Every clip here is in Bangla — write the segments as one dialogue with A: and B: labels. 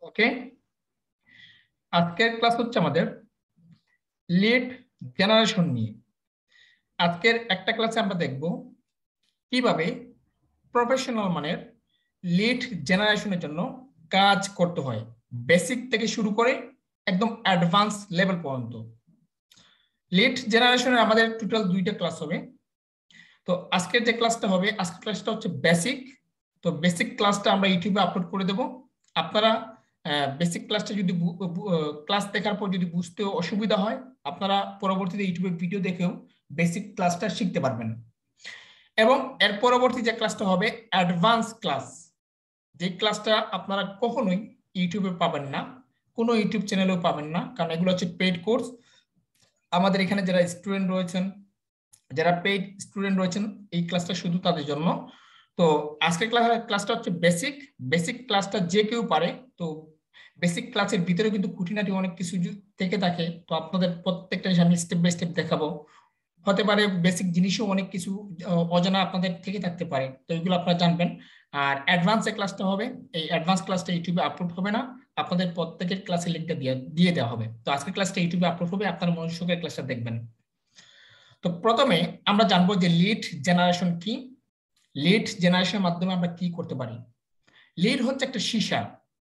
A: ওকে, আজকের ক্লাস হচ্ছে আমাদের লিড জেনারেশন নিয়ে। আজকের একটা ক্লাসে আমরা দেখব কিভাবে প্রফেশনাল মানের লিড জেনারেশনের জন্য কাজ করতে হয়, বেসিক থেকে শুরু করে একদম অ্যাডভান্স লেভেল পর্যন্ত। লিড জেনারেশনের আমাদের টোটাল 2টা ক্লাস হবে। তো আজকের যে ক্লাসটা হবে, আজকের ক্লাসটা হচ্ছে বেসিক। তো বেসিক ক্লাসটা আমরা ইউটিউবে আপলোড করে দেব। আপনারা বেসিক ক্লাসটা যদি ক্লাস দেখার পর যদি বুঝতে অসুবিধা হয়, আপনারা পরবর্তীতে ইউটিউবে ভিডিও দেখেও বেসিক ক্লাসটা শিখতে পারবেন। এবং এর পরবর্তী যে ক্লাসটা হবে অ্যাডভান্স ক্লাস, যে ক্লাসটা আপনারা কখনোই ইউটিউবে পাবেন না, কোনো ইউটিউব চ্যানেলেও পাবেন না, কারণ এগুলো হচ্ছে পেইড কোর্স। আমাদের এখানে যারা স্টুডেন্ট রয়েছেন, যারা পেইড স্টুডেন্ট রয়েছেন, এই ক্লাসটা শুধু তাদের জন্য। তো আজকের ক্লাসটা হচ্ছে বেসিক। বেসিক ক্লাসটা যে কেউ পারে। তো বেসিক ক্লাসের ভিতরে কিন্তু খুঁটিনাটি অনেক কিছু থেকে থাকে। তো আপনাদের প্রত্যেকটা জিনিস আমি স্টেপ বাই স্টেপ দেখাবো। হতে পারে বেসিক জিনিসও অনেক কিছু অজানা আপনাদের থেকে থাকতে পারে, তো এগুলো আপনারা জানবেন। আর অ্যাডভান্স যে ক্লাসটা হবে, এই অ্যাডভান্স ক্লাসটা ইউটিউবে আপলোড হবে না, আপনাদের প্রত্যেকের ক্লাসের লিঙ্কটা দিয়ে দেওয়া হবে। তো আজকের ক্লাসটা ইউটিউবে আপলোড হবে, আপনারা মনোযোগের ক্লাসটা দেখবেন। তো প্রথমে আমরা জানবো যে লিড জেনারেশন কি, লিড জেনারেশনের মাধ্যমে আমরা কি করতে পারি। লিড হচ্ছে একটা সীসা।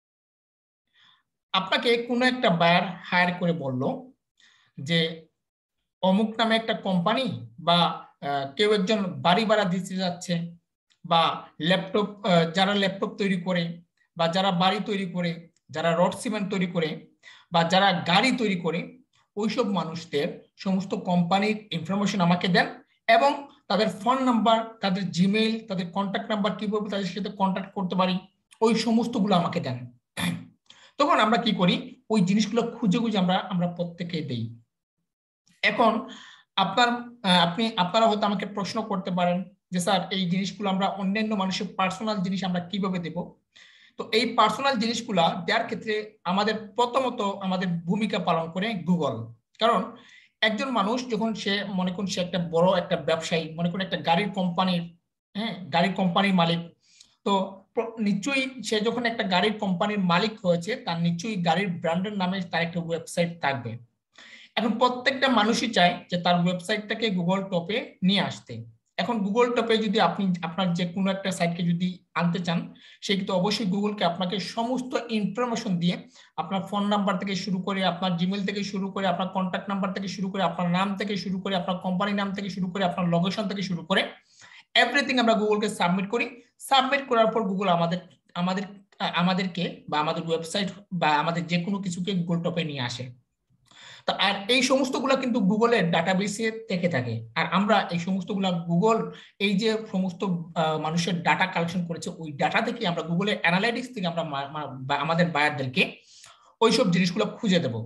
A: আপনাকে কোনো একটা বায়ার হায়ার করে বলল যে অমুক নামে একটা কোম্পানি বা কেউ একজন বাড়ি ভাড়া দিতে যাচ্ছে, বা ল্যাপটপ, যারা ল্যাপটপ তৈরি করে, বা যারা বাড়ি তৈরি করে, যারা রড সিমেন্ট তৈরি করে, বা যারা গাড়ি তৈরি করে, ওইসব মানুষদের সমস্ত কোম্পানির ইনফরমেশন আমাকে দেন এবং তাদের ফোন নাম্বার, তাদের জিমেইল, তাদের কন্ট্যাক্ট নাম্বার, কিভাবে তাদের সাথে কন্ট্যাক্ট করতে পারি, ওই সমস্তগুলো আমাকে দেন। তখন আমরা কি করি, ওই জিনিসগুলো খুঁজে খুঁজে আমরা প্রত্যেকে দেই। এখন আপনারা হয়তো আমাকে প্রশ্ন করতে পারেন যে স্যার, এই জিনিসগুলো আমরা অন্যান্য মানুষের পার্সোনাল জিনিস আমরা কিভাবে দেব। তো এই পার্সোনাল জিনিসগুলা দেওয়ার ক্ষেত্রে আমাদের প্রথমত আমাদের ভূমিকা পালন করে গুগল। কারণ একজন মানুষ যখন সে মনে করুন সে একটা বড় একটা ব্যবসায়ী, মনে করুন একটা গাড়ির কোম্পানির, হ্যাঁ, গাড়ির কোম্পানির মালিক, তো নিশ্চয়ই সে যখন একটা গাড়ির কোম্পানির মালিক হয়েছে, তার নিশ্চয়ই গাড়ির ব্র্যান্ডের নামে তার একটা ওয়েবসাইট থাকবে। এখন প্রত্যেকটা মানুষই চায় যে তার ওয়েবসাইটটাকে গুগল টপে নিয়ে আসতে। এখন গুগল টপে যদি আপনি আপনার যে কোনো একটা সাইটকে যদি আনতে চান, সে কিন্তু অবশ্যই গুগলকে আপনাকে সমস্ত ইনফরমেশন দিয়ে, আপনার ফোন নাম্বার থেকে শুরু করে, আপনার জিমেল থেকে শুরু করে, আপনার কন্ট্যাক্ট নাম্বার থেকে শুরু করে, আপনার নাম থেকে শুরু করে, আপনার কোম্পানির নাম থেকে শুরু করে, আপনার লোকেশন থেকে শুরু করে এভরিথিং আমরা গুগলকে সাবমিট করি। সাবমিট করার পর গুগল আমাদের আমাদেরকে বা আমাদের ওয়েবসাইট বা আমাদের যে কোনো কিছুকে গুগল টপে নিয়ে আসে। তো আর এই সমস্তগুলো কিন্তু গুগলের ডাটাবেসে থেকে থাকে। আর আমরা এই সমস্তগুলো গুগল, এই যে সমস্ত মানুষের ডাটা কালেকশন করেছে, ওই ডাটা থেকে আমরা গুগলের অ্যানালাইটিক্স থেকে আমরা আমাদের বায়ারদেরকে ওইসব জিনিসগুলো খুঁজে দেব।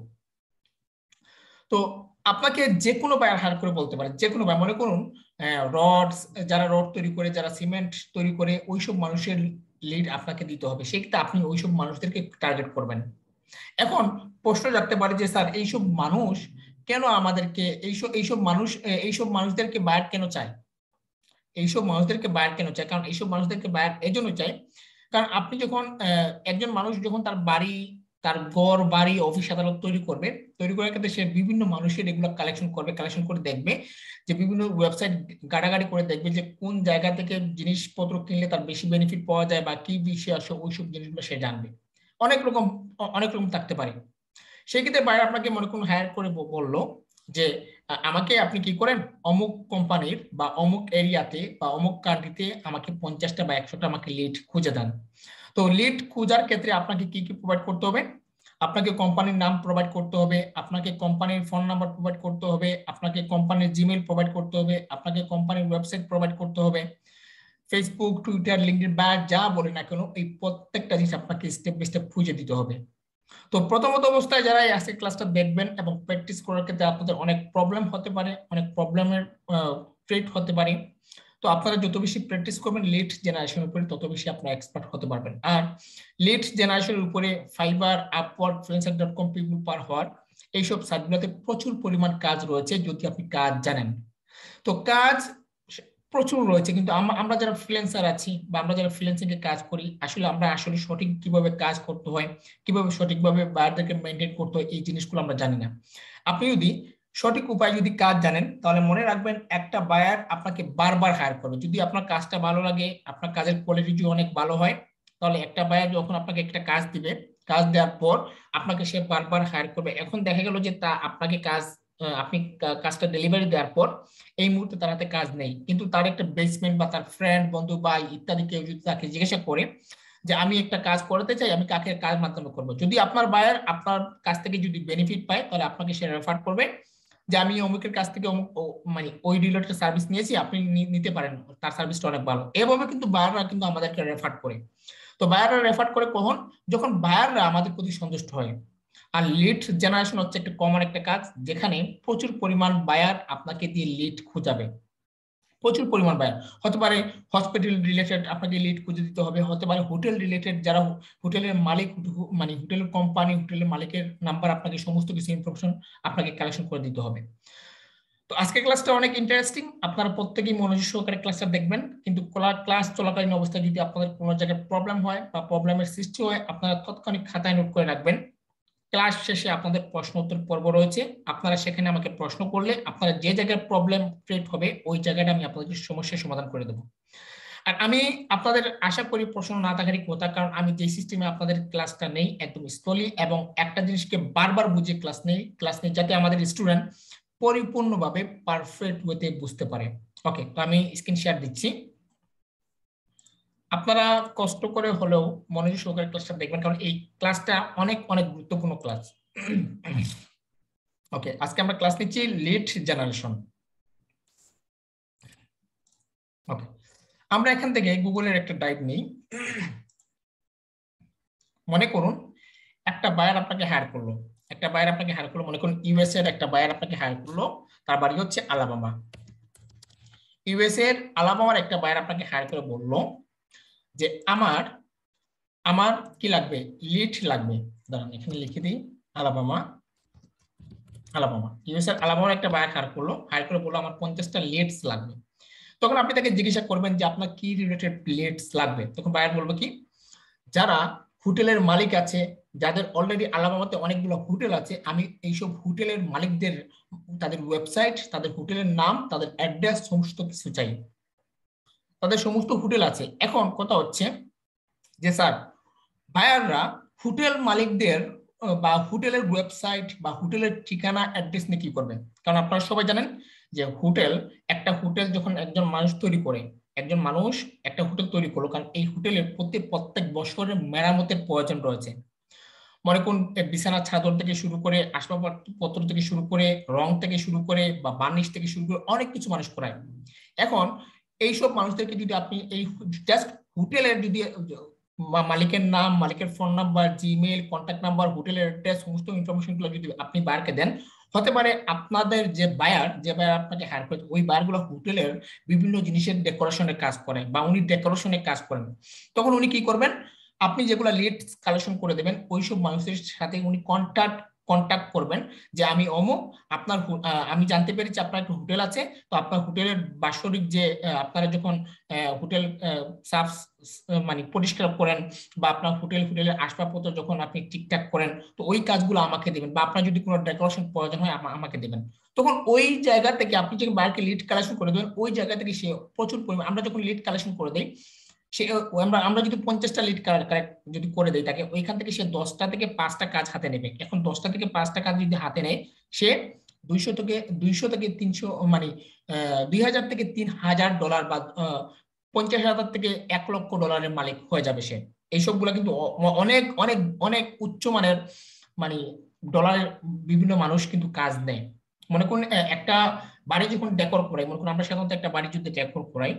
A: তো আপনাকে যে কোনো বায়ার হায়ার করে বলতে পারে, যে কোনো বায়ার, মনে করুন রড, যারা রড তৈরি করে, যারা সিমেন্ট তৈরি করে, ওইসব মানুষের লিড আপনাকে দিতে হবে। সেক্ষেত্রে আপনি ওইসব মানুষদেরকে টার্গেট করবেন। এখন প্রশ্ন রাখতে পারে যে স্যার, এইসব মানুষ কেন আমাদেরকে, এইসব মানুষদেরকে বায়ার কেন চায়, এইসব মানুষদেরকে বায়ার কেন চায়? কারণ এইসব মানুষদেরকে বায়ার এজন্য চায়, কারণ আপনি যখন একজন মানুষ যখন তার বাড়ি, তার ঘর বাড়ি অফিস আদালত তৈরি করবে, তৈরি করার ক্ষেত্রে সে বিভিন্ন মানুষের এগুলো কালেকশন করবে, কালেকশন করে দেখবে যে বিভিন্ন ওয়েবসাইট গাড়াগাড়ি করে দেখবে যে কোন জায়গা থেকে জিনিসপত্র কিনলে তার বেশি বেনিফিট পাওয়া যায় বা কি বিষয় আসে, ওইসব জিনিসগুলো সে জানবে। অনেক রকম অনেক রকম থাকতে পারে। সেই ক্ষেত্রে বায়ার আপনাকে মনে করুন হায়ার করে বললো যে আমাকে আপনি কি করেন, অমুক কোম্পানির বা অমুক এরিয়াতে বা অমুক কান্ট্রিতে আমাকে 50টা বা 100টা আমাকে লিড খুঁজে দেন। তো লিড খোঁজার ক্ষেত্রে আপনাকে কি কি প্রোভাইড করতে হবে? আপনাকে কোম্পানির নাম প্রোভাইড করতে হবে, আপনাকে কোম্পানির ফোন নাম্বার প্রোভাইড করতে হবে, আপনাকে কোম্পানির জিমেইল প্রোভাইড করতে হবে, আপনাকে কোম্পানির ওয়েবসাইট প্রোভাইড করতে হবে, ফেসবুক, টুইটার, লিঙ্কডইন বা যা বলে না কেন, এই প্রত্যেকটা জিনিস আপনাকে স্টেপ বাই স্টেপ খুঁজে দিতে হবে। তো প্রথমত অবস্থায় যারা এই আজকের ক্লাসটা দেখবেন এবং প্র্যাকটিস করার ক্ষেত্রে আপনাদের অনেক প্রবলেম হতে পারে, অনেক প্রবলেমের ক্রিয়েট হতে পারে। তো আপনারা যত বেশি প্র্যাকটিস করবেন লিড জেনারেশনের উপরে, তত বেশি আপনারা এক্সপার্ট হতে পারবেন। আর লিড জেনারেশনের উপরে Fiverr, Upwork, Freelancer dot com, people per hour এইসব সাইটগুলোতে প্রচুর পরিমাণ কাজ রয়েছে যদি আপনি কাজ জানেন। তো কাজ প্রচুর রয়েছে, কিন্তু আমরা যারা ফ্রিল্যান্সার আছি বা আমরা যারা ফ্রিল্যান্সিং এ কাজ করি, আমরা আসলে সঠিক কিভাবে কাজ করতে হয়, কিভাবে সঠিকভাবে বায়ারদেরকে মেনটেন করতে হয়, এই জিনিসগুলো আমরা জানি না। আপনি যদি সঠিক উপায় যদি কাজ জানেন, তাহলে মনে রাখবেন একটা বায়ার আপনাকে বারবার হায়ার করবে যদি আপনার কাজটা ভালো লাগে, আপনার কাজের কোয়ালিটি যদি অনেক ভালো হয়। তাহলে একটা বায়ার যখন আপনাকে একটা কাজ দিবে, কাজ দেওয়ার পর আপনাকে সে বারবার হায়ার করবে। এখন দেখা গেল যে তা আপনাকে কাজ আপনি কাজটা ডেলিভারি দেওয়ার পর এই মুহূর্তে তার হাতে কাজ নেই, কিন্তু তার একটা বেসমেন্ট বা তার ফ্রেন্ড বন্ধু বা ইত্যাদি কেউ যদি তাকে জিজ্ঞাসা করে যে আমি একটা কাজ করাতে চাই, আমি কাকে কাজ মাধ্যমে করবো, যদি আপনার বায়ার আপনার কাছ থেকে যদি বেনিফিট পায়, তাহলে আপনাকে সে রেফার করবে যে আমি অমুকের কাছ থেকে অমুক মানে ওই রিলেটেড সার্ভিস নিয়েছি, আপনি নিতে পারেন, তার সার্ভিসটা অনেক ভালো। এভাবে কিন্তু বায়াররা কিন্তু আমাদেরকে রেফার করে। তো বায়াররা রেফার করে কখন? যখন বায়াররা আমাদের প্রতি সন্তুষ্ট হয়। আর লিড জেনারেশন হচ্ছে একটা কমন একটা কাজ, যেখানে প্রচুর পরিমাণ বায়ার আপনাকে দিয়ে লিড খোঁজাবে। প্রচুর পরিমাণ বায়ার হতে পারে হসপিটাল রিলেটেড, আপনাকে লিড খুঁজে দিতে হবে, হতে পারে হোটেল রিলেটেড, যারা হোটেলের মালিক, মানে হোটেলের কোম্পানি, হোটেলের মালিকের নাম্বার, আপনাকে সমস্ত কিছু ইনফরমেশন আপনাকে কালেকশন করে দিতে হবে। তো আজকের ক্লাসটা অনেক ইন্টারেস্টিং, আপনারা প্রত্যেকেই মনোযোগ সহকারে ক্লাসটা দেখবেন। কিন্তু ক্লাস চলাকালীন অবস্থায় যদি আপনাদের কোনো জায়গায় প্রবলেম হয় বা প্রবলেমের সৃষ্টি হয়, আপনারা তৎক্ষণিক খাতায় নোট করে রাখবেন। ক্লাস শেষে আপনাদের প্রশ্ন উত্তর পর্ব রয়েছে, আপনারা সেখানে আমাকে প্রশ্ন করলে আপনারা যে জায়গায় প্রবলেম ক্রিয়েট হবে ওই জায়গাটা আমি আপনাদের সমস্যার সমাধান করে দেবো। আর আমি আপনাদের আশা করি প্রশ্ন না থাকারই কথা, কারণ আমি যে সিস্টেমে আপনাদের ক্লাসটা নেই একদম স্লোলি এবং একটা জিনিসকে বারবার বুঝে ক্লাস নেই যাতে আমাদের স্টুডেন্ট পরিপূর্ণভাবে পারফেক্ট ওয়েতে বুঝতে পারে। ওকে, তো আমি স্ক্রিন শেয়ার দিচ্ছি, আপনারা কষ্ট করে হলেও মনোযোগ সহকারে ক্লাসটা দেখবেন, কারণ এই ক্লাসটা অনেক অনেক গুরুত্বপূর্ণ ক্লাস। ওকে, আজকে আমরা ক্লাস নিচ্ছি লিড জেনারেশন। ওকে, আমরা এখান থেকে গুগলের একটা ড্রাইভ নিই। মনে করুন একটা বায়ার আপনাকে হায়ার করলো, মনে করুন ইউএস এর একটা বায়ার আপনাকে হায়ার করলো, তার বাড়ি হচ্ছে আলাবামা। ইউএস এর আলাবামার একটা বায়ার আপনাকে হায়ার করে বললো যে আমার আমার কি লাগবে, লিড লাগবে। দাঁড়ান এখানে লিখে দিই, আলাবামা। ইউএস এর আলাবামার একটা বায়ার হায়ার করে বললো আমার 50টা লিডস লাগবে। তখন আপনি তাকে জিজ্ঞাসা করবেন যে আপনার কি রিলেটেড লিডস লাগবে। তখন বায়ার বলবে কি, যারা হোটেলের মালিক আছে, যাদের অলরেডি আলাবামাতে অনেকগুলো হোটেল আছে, আমি এইসব হোটেলের মালিকদের তাদের ওয়েবসাইট, তাদের হোটেলের নাম, তাদের অ্যাড্রেস সমস্ত কিছু চাই। তাদের সমস্ত হোটেল আছে। এখন কথা হচ্ছে যে স্যার, বায়াররা হোটেল মালিকদের বা হোটেলের ওয়েবসাইট বা হোটেলের ঠিকানা অ্যাড্রেস নিয়ে কি করবেন? কারণ আপনারা সবাই জানেন যে একটা হোটেল যখন একজন মানুষ তৈরি করে, একজন মানুষ একটা হোটেল তৈরি করলো, কারণ এই হোটেলের প্রত্যেক বছরের মেরামতের প্রয়োজন রয়েছে। মনে করুন বিছানা চাদর থেকে শুরু করে আসবাবপত্র থেকে শুরু করে রং থেকে শুরু করে বা বার্নিশ থেকে শুরু করে অনেক কিছু মানুষ করায়। এখন এইসব মানুষদেরকে যদি আপনি এই জাস্ট হোটেলের যদি মালিকের নাম, মালিকের phone number, Gmail, contact number, হোটেলের অ্যাড্রেস, সমস্ত ইনফরমেশন গুলো যদি আপনি বায়ারকে দেন, হতে পারে আপনাদের যে বায়ার আপনাকে হায়ার করে ওই বায়ার গুলো হোটেলের বিভিন্ন জিনিসের ডেকোরেশনের কাজ করে বা উনি ডেকোরেশনের কাজ করেন। তখন উনি কি করবেন, আপনি যেগুলো লিড কালেকশন করে দেবেন ওইসব মানুষের সাথে উনি কন্ট্যাক্ট করবেন যে আমি অমুক, আমি জানতে পেরেছি আপনার একটা হোটেল আছে, তো আপনার হোটেলের বাৎসরিক যে আপনারা যখন হোটেল সাফ মানে পরিষ্কার করেন বা আপনার হোটেলের আসবাবপত্র যখন আপনি ঠিকঠাক করেন, তো ওই কাজগুলো আমাকে দেবেন, বা আপনার যদি কোনো ডেকোরেশন প্রয়োজন হয় আমাকে দেবেন। তখন ওই জায়গা থেকে আপনি যখন বাইরকে লিড কালেকশন করে দেবেন, ওই জায়গা থেকে সে প্রচুর পরিমাণ, আমরা যখন লিড কালেকশন করে দেই, সে আমরা যদি 50টা লিড কালেক্ট যদি করে দেই তাকে, ওইখান থেকে সে 10টা থেকে 5টা কাজ হাতে নেবে। এখন 10টা থেকে 5টা কাজ যদি হাতে নেয়, সে 200 থেকে 300 মানে $2000 থেকে $3000 বা $50,000 থেকে $1,00,000 মালিক হয়ে যাবে সে। এইসব গুলা কিন্তু অনেক অনেক অনেক উচ্চমানের মানে ডলারের বিভিন্ন মানুষ কিন্তু কাজ নেয়। মনে করুন একটা বাড়ি যখন ডেকোর করাই, মনে করুন আমরা সাধারণত একটা বাড়ি যদি ডেকোর করাই,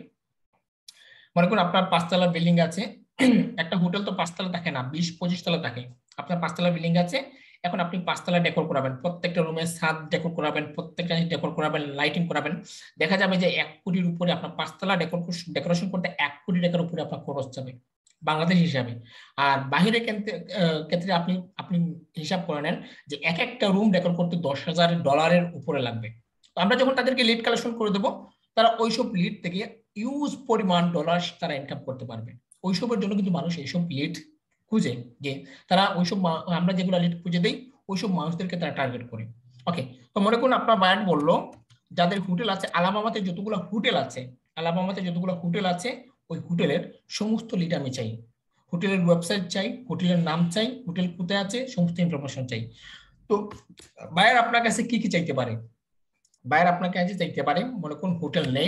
A: মনে করুন আপনার 5তলা বিল্ডিং আছে। একটা হোটেল তো 5তলা থাকে না, 20-25 তলা থাকে। আপনার 5তলা বিল্ডিং আছে, এখন আপনি 5তলা ডেকোর করাবেন, প্রত্যেকটা রুমের ছাদ ডেকোর করাবেন, প্রত্যেকটা ডেকোর করাবেন, লাইটিং করাবেন। দেখা যাবে যে 1 কোটির উপরে আপনার 5তলা ডেকোরেশন করতে 1 কোটি টাকার উপরে আপনার খরচ যাবে বাংলাদেশ হিসাবে। আর বাহিরে ক্ষেত্রে আপনি আপনি হিসাব করে নেন যে এক একটা রুম ডেকোর করতে $10,000 উপরে লাগবে। তো আমরা যখন তাদেরকে লিড কালেকশন করে দেবো, তারা ওইসব লিড থেকে ইউজ পরিমাণ ডলার তারা ইনকাম করতে পারবে। ওইসবের জন্য কিন্তু মানুষ এইসব লিড খুঁজে, যে তারা ওইসব আমরা যেগুলো লিড খুঁজে দেই ওইসব মানুষদেরকে তারা টার্গেট করে। ওকে, তো মনে করুন আপনার বায়ার বললো যাদের হোটেল আছে আলাবামাতে যতগুলো হোটেল আছে, আলাবামাতে যতগুলো হোটেল আছে ওই হোটেলের সমস্ত লিড আমি চাই, হোটেলের ওয়েবসাইট চাই, হোটেলের নাম চাই, হোটেল কোথায় আছে, সমস্ত ইনফরমেশন চাই। তো বায়ার আপনার কাছে কি কি চাইতে পারে? বায়ার আপনার কাছে চাইতে পারে মনে করুন হোটেল নেম,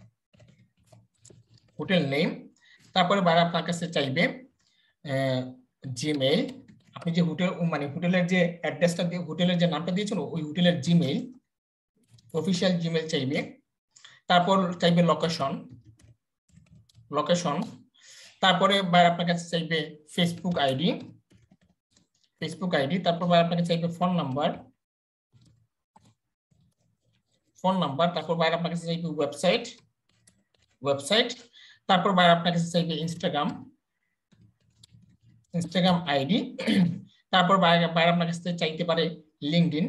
A: হোটেল নেম, তারপরে বায়ার আপনার কাছে চাইবে জিমেইল, আপনি যে হোটেল মানে হোটেলের যে অ্যাড্রেসটা দিয়ে হোটেলের যে নামটা দিয়েছেন ওই হোটেলের জিমেইল, অফিসিয়াল জিমেইল চাইবে, তারপর চাইবে লোকেশন, লোকেশন, তারপরে বায়ার আপনার কাছে চাইবে ফেসবুক আইডি, ফেসবুক আইডি, তারপর বায়ার আপনাকে চাইবে ফোন নাম্বার, ফোন নাম্বার, তারপর বায়ার আপনার কাছে চাইবে ওয়েবসাইট, ওয়েবসাইট, তারপর বায়ার আপনার কাছে চাইবে ইনস্টাগ্রাম, ইনস্টাগ্রাম আইডি, তারপর বায়ার আপনার কাছে চাইতে পারে লিঙ্কডইন,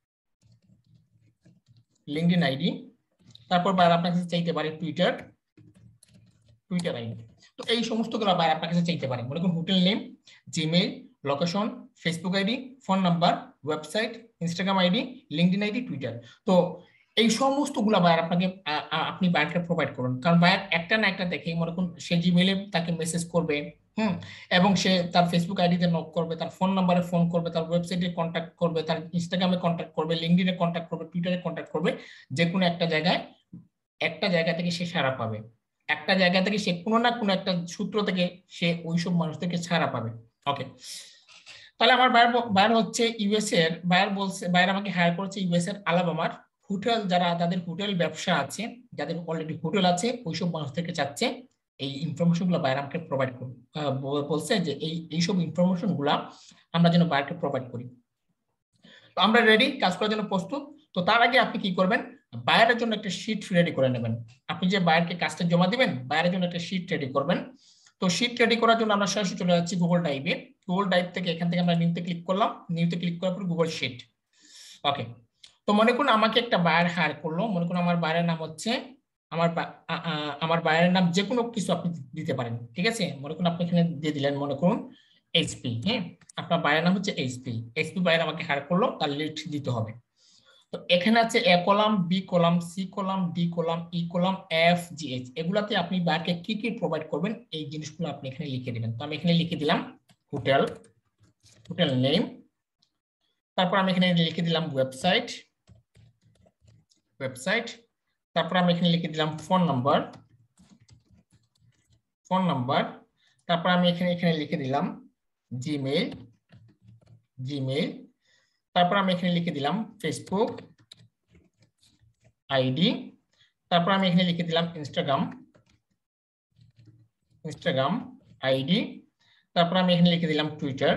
A: লিঙ্কডইন আইডি, তারপর বায়ার আপনার কাছে চাইতে পারে টুইটার, টুইটার আইডি। তো এই সমস্তগুলো বায়ার আপনার কাছে চাইতে পারে, মনে করুন hotel name, Gmail, location, Facebook ID, phone number, website, Instagram ID, LinkedIn ID, Twitter. তো এই সমস্তগুলো বায়ার আপনাকে আপনি বায়ারকে প্রোভাইড করুন, কারণ বায়ার একটা না একটা দেখে মনে করুন সে জিমেইলে তাকে মেসেজ করবে, এবং সে তার ফেসবুক আইডিতে নক করবে, তার ফোন নাম্বারে ফোন করবে, তার ওয়েবসাইটে কন্ট্যাক্ট করবে, তার ইনস্টাগ্রামে কন্ট্যাক্ট করবে, লিঙ্কডইনে কন্ট্যাক্ট করবে, টুইটারে কন্ট্যাক্ট করবে, যে কোনো একটা জায়গায়, একটা জায়গা থেকে সে সাড়া পাবে, একটা জায়গা থেকে সে কোনো না কোনো একটা সূত্র থেকে সে ওইসব মানুষদেরকে ছাড়া পাবে। ওকে, তাহলে আমার বায়ার হচ্ছে ইউএস এর, বায়ার বলছে, বায়ার আমাকে হায়ার করেছে ইউএস এর আলাবামার হোটেল, যারা তাদের হোটেল ব্যবসা আছে, যাদের অলরেডি হোটেল আছে ওইসব মানুষদেরকে চাচ্ছে এই ইনফরমেশন গুলো বায়ার আমাকে প্রোভাইড করুন, বলছে যে এইসব ইনফরমেশন গুলা আমরা যেন বায়ারকে প্রোভাইড করি। তো আমরা রেডি, কাজ করার জন্য প্রস্তুত। তো তার আগে আপনি কি করবেন, বায়ারের জন্য একটা শীট রেডি করে নেবেন। আপনি যে বায়ারকে কাজটা জমা দিবেন বায়ারের জন্য একটা শীট রেডি করবেন। তো শীট রেডি করার জন্য আমরা সরাসরি চলে যাচ্ছি গুগল ড্রাইভে। গুগল ড্রাইভ থেকে এখান থেকে আমরা নিউতে ক্লিক করলাম, নিউতে ক্লিক করার পর গুগল শীট। ওকে, তো মনে করুন আমাকে একটা বায়ার হায়ার করলো, মনে করুন আমার বায়ারের নাম হচ্ছে আমার বায়ারের নাম যে কোনো কিছু আপনি দিতে পারেন, ঠিক আছে। মনে করুন আপনি এখানে দিয়ে দিলেন মনে করুন এইচপি, হ্যাঁ, আপনার বায়ার নাম হচ্ছে এইচপি, এইচপি বায়ার আমাকে হায়ার করলো, তার লিস্ট দিতে হবে। তো এখানে আছে A column, B column, C column, D column, E column, F, G, H, এগুলাতে আপনি বায়ারকে কি কি প্রোভাইড করবেন এই জিনিসগুলো আপনি এখানে লিখে দিবেন। তো আমি এখানে লিখে দিলাম হোটেল, হোটেল নেম, তারপর আমি এখানে লিখে দিলাম ওয়েবসাইট, ওয়েবসাইট, তারপর আমি এখানে লিখে দিলাম ফোন নাম্বার, ফোন নাম্বার, তারপর আমি এখানে লিখে দিলাম জিমেইল, জিমেইল, তারপর আমি এখানে লিখে দিলাম ফেসবুক আইডি, তারপর আমি এখানে লিখে দিলাম ইনস্টাগ্রাম, ইনস্টাগ্রাম আইডি, তারপর আমি এখানে লিখে দিলাম টুইটার,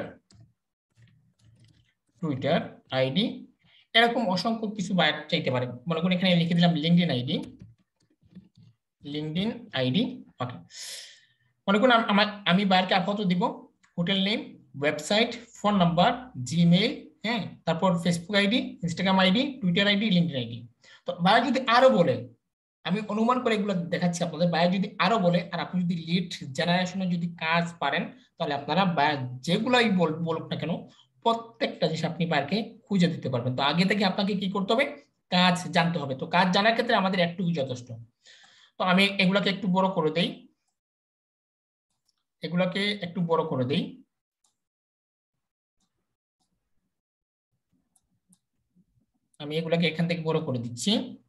A: টুইটার আইডি। এরকম অসংখ্য কিছু বায়ার চাইতে পারে, মনে করুন এখানে লিখে দিলাম LinkedIn ID, LinkedIn ID. Okay, মনে করুন আমি বায়ারকে আপাতত দিব hotel name, website, phone number, Gmail, হ্যাঁ, তারপর Facebook ID, Instagram ID, Twitter ID, LinkedIn ID. তো বায়ার যদি আরো বলে, আমি অনুমান করে এগুলো দেখাচ্ছি আপনাদের, বায়ার যদি আরো বলে আর আপনি যদি লিড জেনারেশনে যদি কাজ পারেন তাহলে আপনারা বায়ার যেগুলাই বলুক না কেন প্রত্যেকটা জিনিস আপনি বায়ারকে খুঁজে দিতে পারবেন। তো আগে থেকে আপনাকে কি করতে হবে, কাজ জানতে হবে। তো কাজ জানার ক্ষেত্রে আমাদের একটুকুই যথেষ্ট। তো আমি এগুলাকে একটু বড় করে দেই, এগুলাকে একটু বড় করে দেই। আমি এগুলাকে এখান থেকে বড় করে দিচ্ছি।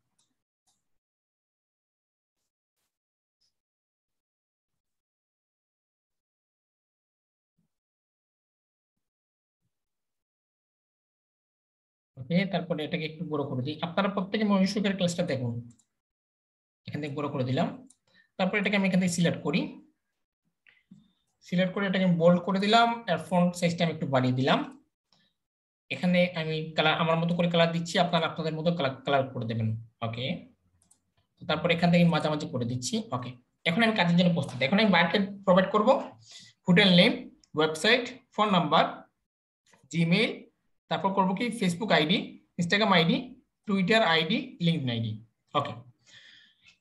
A: ওকে, তারপরে এটাকে একটু বড় করে দিই। আপনারা প্রত্যেকে মনোযোগের ক্লাসটা দেখুন। এখান থেকে বড় করে দিলাম, তারপর এটাকে আমি এখান থেকে সিলেক্ট করি, সিলেক্ট করে এটাকে বোল্ড করে দিলাম, আর ফন্ট সাইজটা আমি একটু বাড়িয়ে দিলাম। এখানে আমি কালার আমার মতো করে কালার দিচ্ছি, আপনারা আপনাদের মতো কালার করে দেবেন। ওকে, তারপর এখান থেকে মাঝামাঝি করে দিচ্ছি। ওকে, এখন আমি কাজের জন্য প্রস্তুত। এখন আমি বায়ারকে প্রোভাইড করব hotel name, website, phone number, Gmail, তারপর করব কি Facebook ID, Instagram ID, Twitter ID, LinkedIn ID. Okay,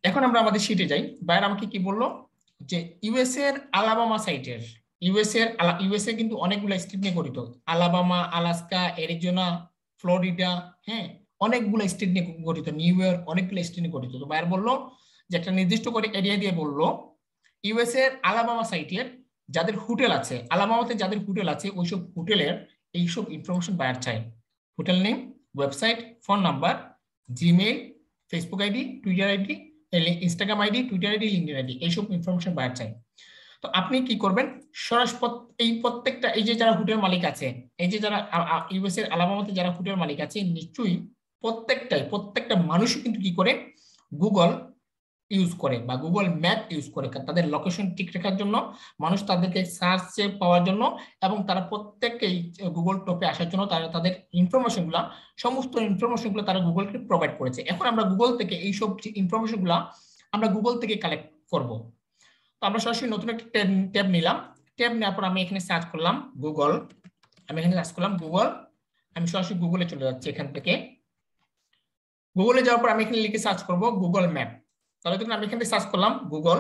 A: এখন আমরা আমাদের শিটে যাই। বাইরে আমাকে কি বললো যে ইউএস এর আলাবামা সাইটের, ইউএসএ কিন্তু অনেকগুলো স্টেট নিয়ে গঠিত, আলাবামা, আলাস্কা, অ্যারিজোনা, ফ্লোরিডা, হ্যাঁ, অনেকগুলো স্টেট নিয়ে গঠিত, নিউ ইয়র্ক, অনেকগুলো স্টেট নিয়ে গঠিত। তো বাইরে বললো যে একটা নির্দিষ্ট করে এরিয়া দিয়ে বললো ইউএস এর আলাবামা সাইটের যাদের হোটেল আছে, আলাবামাতে যাদের হোটেল আছে ওইসব হোটেলের এইসব ইনফরমেশন বাইরে চাই। Hotel name, website, phone number, Gmail, Facebook ID, Twitter ID, Instagram ID, Twitter ID, LinkedIn ID, এইসব ইনফরমেশন বাইরে চাই। তো আপনি কি করবেন, সরাসরি এই প্রত্যেকটা, এই যে যারা হোটেল মালিক আছে, এই যে যারা ইউএস এর আলাবামাতে যারা হোটেল মালিক আছে, নিশ্চয়ই প্রত্যেকটা মানুষই কিন্তু কি করে গুগল ইউজ করে বা গুগল ম্যাপ ইউজ করে তাদের লোকেশন ঠিক রাখার জন্য, মানুষ তাদেরকে সার্চে পাওয়ার জন্য, এবং তারা প্রত্যেককেই গুগল টপে আসার জন্য তারা তাদের ইনফরমেশনগুলো, সমস্ত ইনফরমেশনগুলো তারা গুগলকে প্রোভাইড করেছে। এখন আমরা গুগল থেকে এইসব ইনফরমেশনগুলো আমরা গুগল থেকে কালেক্ট করব। তো আমরা সরাসরি নতুন একটা ট্যাব নিলাম। ট্যাব নেওয়ার পর আমি এখানে সার্চ করলাম গুগল, আমি এখানে সার্চ করলাম গুগল, আমি সরাসরি গুগলে চলে যাচ্ছি। এখান থেকে গুগলে যাওয়ার পর আমি এখানে লিখে সার্চ করব গুগল ম্যাপ। তাহলে দেখুন আমি এখানে সার্চ করলাম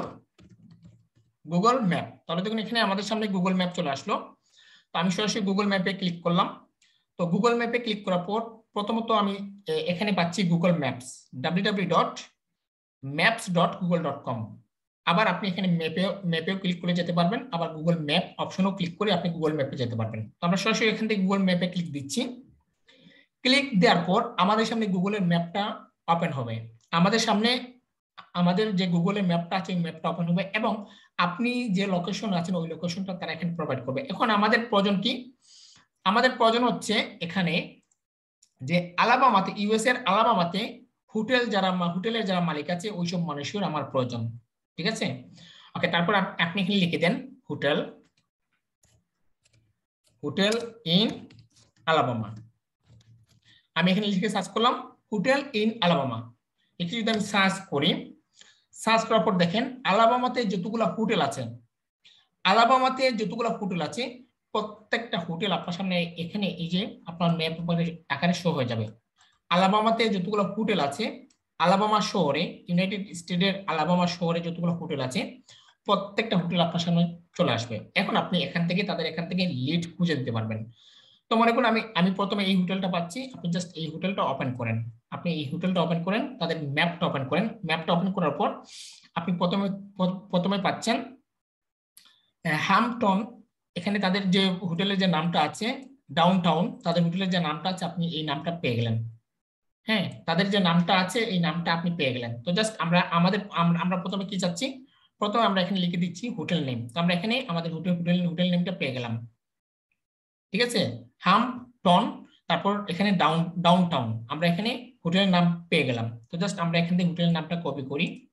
A: গুগল ম্যাপ, তাহলে দেখুন এখানে আমাদের সামনে গুগল ম্যাপ চলে আসলো। তো আমি সরাসরি গুগল ম্যাপে ক্লিক করলাম। তো গুগল ম্যাপে ক্লিক করার পর প্রথমত আমি এখানে পাচ্ছি গুগল ম্যাপস, www.maps.google.com। আবার আপনি এখানে ম্যাপেও ক্লিক করে যেতে পারবেন, আবার গুগল ম্যাপ অপশনও ক্লিক করে আপনি গুগল ম্যাপে যেতে পারবেন। তো আমরা সরাসরি এখান থেকে গুগল ম্যাপে ক্লিক দিচ্ছি। ক্লিক দেওয়ার পর আমাদের সামনে গুগলের ম্যাপটা ওপেন হবে। আমাদের সামনে আমাদের যে গুগলের ম্যাপটা আছে, ম্যাপটা ওপেন হবে এবং আপনি যে লোকেশন আছেন ওই লোকেশনটা তারা এখানে প্রোভাইড করবে। এখন আমাদের প্রয়োজন কি, আমাদের প্রয়োজন হচ্ছে এখানে যে আলাবামাতে, ইউএস এর আলাবামাতে হোটেলের যারা মালিক আছে ওইসব মানুষের আমার প্রয়োজন। ঠিক আছে, ওকে। তারপর আপনি এখানে লিখে দেন হোটেল ইন আলাবামা। আমি এখানে লিখে সার্চ করলাম হোটেল ইন আলাবামা। এখানে যদি আমি সার্চ করি, সার্চ করার পর দেখেন আলাবামাতে যতগুলো হোটেল আছে, প্রত্যেকটা হোটেল আপনার সামনে এখানে এই যে আপনার ম্যাপ আকারে শো হয়ে যাবে। আলাবামাতে যতগুলো হোটেল আছে, আলাবামা শহরে, ইউনাইটেড স্টেটের আলাবামা শহরে যতগুলো হোটেল আছে, প্রত্যেকটা হোটেল আপনার সামনে চলে আসবে। এখন আপনি এখান থেকে লিড খুঁজে দিতে পারবেন। তো মনে করুন আমি প্রথমে এই হোটেলটা পাচ্ছি, আপনি জাস্ট এই হোটেলটা ওপেন করেন, তাদের ম্যাপটা ওপেন করেন। ম্যাপটা ওপেন করার পর আপনি প্রথমে পাচ্ছেন হ্যাম্পটন। এখানে তাদের যে হোটেলের যে নামটা আছে, ডাউনটাউন, তাদের হোটেলের যে নামটা আছে আপনি এই নামটা পেয়ে গেলেন। হ্যাঁ, তাদের যে নামটা আছে এই নামটা আপনি পেয়ে গেলেন। তো জাস্ট আমরা প্রথমে কি চাচ্ছি, প্রথমে আমরা এখানে লিখে দিচ্ছি হোটেল নেম। তো আমরা এখানে আমাদের হোটেল নেমটা পেয়ে গেলাম। ঠিক আছে, হাম্পটন, তারপর এখানে ডাউনটাউন, আমরা এখানে হোটেলের নাম পেয়ে গেলাম। তো জাস্ট আমরা এখান থেকে হোটেলের নামটা কপি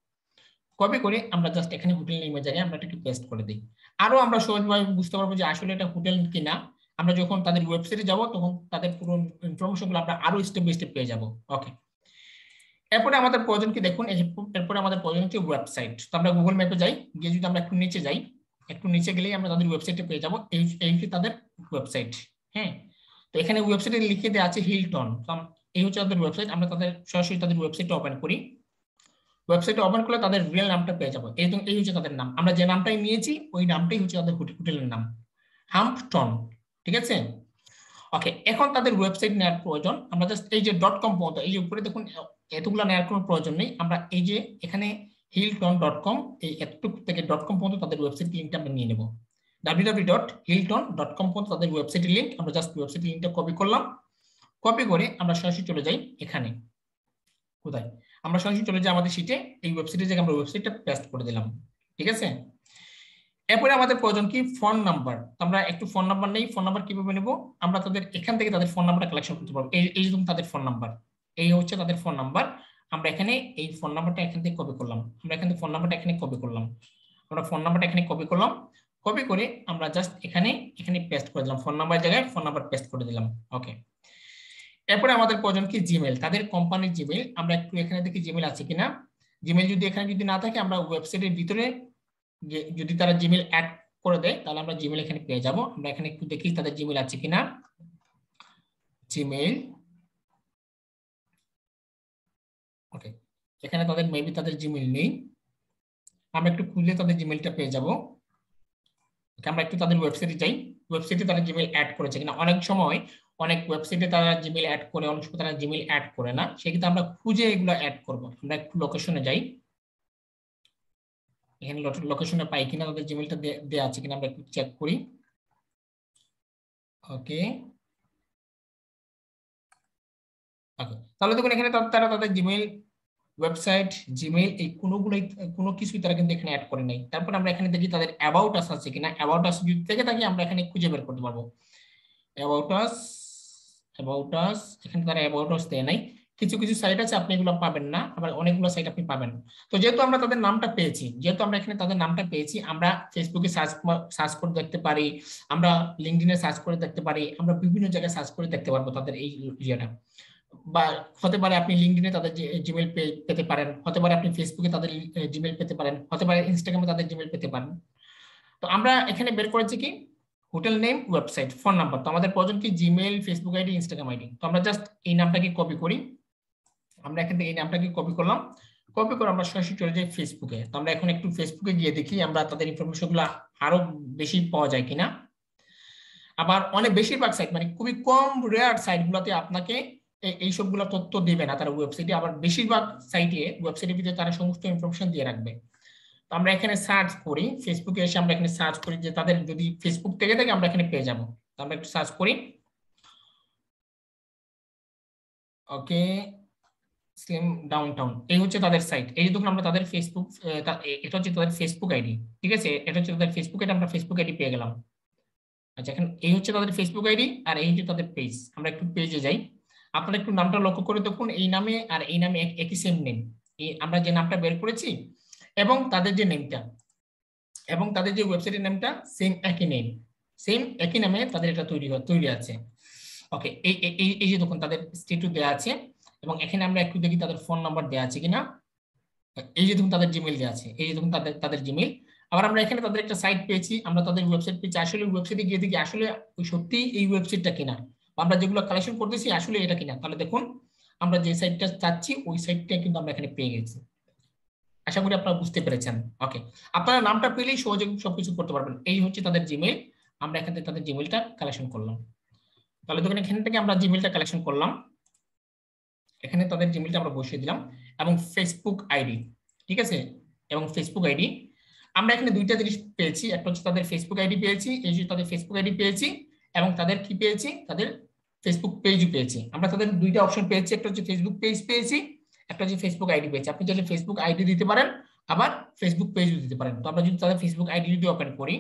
A: করে আমরা জাস্ট এখানে হোটেল নেমের জায়গায় আমরা এটাকে পেস্ট করে দিই। আরো আমরা সহজভাবে বুঝতে পারবো যে আসলে এটা হোটেল কিনা, আমরা যখন তাদের ওয়েবসাইটে যাব তখন তাদের পুরো ইনফরমেশনগুলো আমরা আরো স্টেপ বাই স্টেপ পেয়ে যাব। ওকে, এরপরে আমাদের প্রয়োজন কি দেখুন, এরপরে আমাদের প্রয়োজন হচ্ছে ওয়েবসাইট। তো আমরা গুগল ম্যাপে যাই, গিয়ে যদি আমরা একটু নিচে যাই, একটু নিচে গেলেই আমরা তাদের ওয়েবসাইটে পেয়ে যাব। এই হচ্ছে তাদের ওয়েবসাইট। হ্যাঁ, তো এখানে ওয়েবসাইটে লিখে দেওয়া আছে হিলটন। এই হচ্ছে তাদের ওয়েবসাইট। আমরা সরাসরি তাদের ওয়েবসাইটটা ওপেন করি। ওয়েবসাইটে ওপেন করলে তাদের রিয়েল নামটা পেয়ে যাবো। এই হচ্ছে তাদের নাম, আমরা যে নামটাই নিয়েছি ওই নামটাই হচ্ছে তাদের হোটেলের নাম, হাম্পটন। ঠিক আছে, ওকে। এখন তাদের ওয়েবসাইট নেওয়ার প্রয়োজন, আমরা জাস্ট এই যে .com পর্যন্ত, এই যে উপরে দেখুন এতগুলো নেওয়ার কোনো প্রয়োজন নেই। আমরা এই যে এখানে hilton.com, এই এতটুকু থেকে .com পর্যন্ত তাদের ওয়েবসাইট লিঙ্কটা আমরা নিয়ে নেব। www.hilton.com পর্যন্ত তাদের ওয়েবসাইটের লিঙ্ক, আমরা জাস্ট ওয়েবসাইট লিঙ্কটা কপি করলাম। কপি করে আমরা সরাসরি চলে যাই এখানে, কোথায়, আমরা সরাসরি চলে যাই আমাদের শিটে, এই ওয়েবসাইটে যে আমরা ওয়েবসাইটটা পেস্ট করে দিলাম। ঠিক আছে, এরপরে আমাদের প্রয়োজন কি, ফোন নাম্বার। আমরা একটু ফোন নাম্বার নেই। ফোন নাম্বার কিভাবে নেব, আমরা তাদের এখান থেকে তাদের ফোন নাম্বারটা কালেকশন করতে পারবো। এই যে তাদের ফোন নাম্বার, এই হচ্ছে তাদের ফোন নাম্বার। আমরা এখানে এই ফোন নাম্বারটা এখান থেকে কপি করলাম, আমরা এখান থেকে ফোন নাম্বারটা এখানে কপি করলাম, কপি করে আমরা জাস্ট এখানে পেস্ট করে দিলাম, ফোন নাম্বার জায়গায় ফোন নাম্বার পেস্ট করে দিলাম। ওকে, এরপরে আমাদের প্রয়োজন কি, জিমেল, তাদের কোম্পানির জিমেল। আমরা একটু এখানে দেখি জিমেল আছে কিনা। জিমেল যদি এখানে না থাকে, আমরা ওয়েবসাইটের ভিতরে যদি তারা জিমেল অ্যাড করে দেয় তাহলে আমরা জিমেল এখানে পেয়ে যাব। আমরা এখানে একটু দেখি তাদের জিমেল আছে কিনা। জিমেল, ওকে, এখানে তাদের মেবি তাদের জিমেইল নেই, আমরা একটু খুললে তাদের জিমেইলটা পেয়ে যাব। আমরা একটু তাদের ওয়েবসাইটে যাই, ওয়েবসাইটে তারা জিমেইল অ্যাড করেছে কিনা। অনেক সময় অনেক ওয়েবসাইটে তারা জিমেইল অ্যাড করে, অনেক সময় তারা জিমেইল অ্যাড করে না, সেক্ষেত্রে আমরা খুঁজে এগুলো অ্যাড করব। আমরা একটু লোকেশনে যাই, এখানে লোকেশনে পাই কিনা তাদের জিমেইলটা দেয়া আছে কিনা আমরা একটু চেক করি। ওকে ওকে, তাহলে দেখুন এখানে তারা তাদের জিমেইল, ওয়েবসাইট, জিমেইল এই কোনো কিছুই তারা কিন্তু এখানে অ্যাড করে নাই। তারপর আমরা এখানে দেখি তাদের অ্যাবাউট আস আছে কিনা। অ্যাবাউট আস যদি থেকে থাকে আমরা এখানে খুঁজে বের করতে পারবো। অ্যাবাউট আস, অ্যাবাউট আস, এখানে তারা অ্যাবাউট আস দেয় নাই। কিছু কিছু সাইট আছে আপনি এগুলো পাবেন না, আবার অনেকগুলো সাইট আপনি পাবেন। তো যেহেতু আমরা তাদের নামটা পেয়েছি, যেহেতু আমরা এখানে তাদের নামটা পেয়েছি, আমরা ফেসবুকে সার্চ করে দেখতে পারি, আমরা লিঙ্কডইনে সার্চ করে দেখতে পারি, আমরা বিভিন্ন জায়গায় সার্চ করে দেখতে পারবো তাদের এই ইয়েটা। বা হতে পারে আপনি লিঙ্কডইনে তাদের জিমেইল পেতে পারেন, হতে পারে আপনি ফেসবুকে তাদের জিমেইল পেতে পারেন, হতে পারে ইনস্টাগ্রামে তাদের জিমেইল পেতে পারেন। তো আমরা এখানে বের করেছি কি hotel name, website, phone number. তো আমাদের প্রয়োজন কি Gmail, Facebook ID, Instagram ID. তো আমরা জাস্ট এই নামটাকে কপি করি, আমরা এখান থেকে এই নামটাকে কপি করলাম, কপি করে আমরা সরাসরি চলে যাই ফেসবুকে। তো আমরা এখন একটু ফেসবুকে গিয়ে দেখি আমরা তাদের ইনফরমেশন গুলো আরো বেশি পাওয়া যায় কিনা। আবার অনেক বেশিরভাগ সাইট মানে খুবই কম রেয়ার সাইট গুলোতে আপনাকে এই সবগুলো তথ্য দিবে না তারা ওয়েবসাইটে। আবার বেশিরভাগ সাইটে ওয়েবসাইটের ভিতরে তারা সমস্ত ইনফরমেশন দিয়ে রাখবে। তো আমরা এখানে সার্চ করি, ফেসবুকে এসে আমরা এখানে সার্চ করি যে তাদের যদি ফেসবুক থেকে থাকে আমরা এখানে পেয়ে যাব। তো আমরা একটু সার্চ করি। ওকে, স্লিম ডাউনটাউন, এই হচ্ছে তাদের সাইট। এই যে দেখুন আমরা তাদের ফেসবুক, এটা হচ্ছে তাদের ফেসবুক আইডি, ঠিক আছে, এটা হচ্ছে তাদের ফেসবুক আইডি, আমরা ফেসবুক আইডি পেয়ে গেলাম। আচ্ছা, এখন এই হচ্ছে তাদের ফেসবুক আইডি আর এই হচ্ছে তাদের পেজ। আমরা একটু পেজে যাই, আপনারা একটু নামটা লক্ষ্য করে দেখুন, এই নামে আর এই নামে একই সেম নেম। এই আমরা যে নামটা বের করেছি এবং তাদের যে নেমটা এবং তাদের যে ওয়েবসাইটের নামটা সেম একই নেম, সেম একই নামে তাদের এটা তৈরি আছে। ওকে, এই যে দেখুন তাদের স্ট্যাটাস দেওয়া আছে এবং এখানে আমরা একটু দেখি তাদের ফোন নাম্বার দেওয়া আছে কিনা। এই যে দেখুন তাদের জিমেইল দেওয়া আছে, এই যে দেখুন তাদের জিমেইল। আবার আমরা এখানে তাদের একটা সাইট পেয়েছি, আমরা তাদের ওয়েবসাইট পেয়েছি। আসলে ওয়েবসাইটে গিয়ে দেখি আসলে সত্যি এই ওয়েবসাইটটা কিনা, আমরা যেগুলো কালেকশন করতেছি আসলে এটা কিনা। তাহলে দেখুন আমরা যে সাইটটা চাচ্ছি ওই সাইটটা কিন্তু আমরা এখানে পেয়ে গেছি। আশা করি আপনারা বুঝতে পেরেছেন। ওকে, আপনারা নামটা পেলেই সহজে সবকিছু করতে পারবেন। এই হচ্ছে তাদের জিমেইল, আমরা এখান থেকে তাদের জিমেইলটা কালেকশন করলাম। তাহলে দেখুন এখান থেকে আমরা জিমেইলটা কালেকশন করলাম, এখানে তাদের জিমেইলটা আমরা বসিয়ে দিলাম এবং ফেসবুক আইডি, ঠিক আছে, এবং ফেসবুক আইডি। আমরা এখানে দুইটা জিনিস পেয়েছি, একটা হচ্ছে তাদের ফেসবুক আইডি পেয়েছি, এই যে তাদের ফেসবুক আইডি পেয়েছি, এবং তাদের কি পেয়েছি, তাদের ফেসবুক পেজও পেয়েছি। আমরা তাদের দুইটা অপশন পেয়েছি, একটা হচ্ছে ফেসবুক পেজ পেয়েছি, একটা হচ্ছে ফেসবুক আইডি পেয়েছি। আপনি চাইলে ফেসবুক আইডি দিতে পারেন, আবার ফেসবুক পেজও দিতে পারেন। তো আমরা যদি তাদের ফেসবুক আইডি যদি ওপেন করি,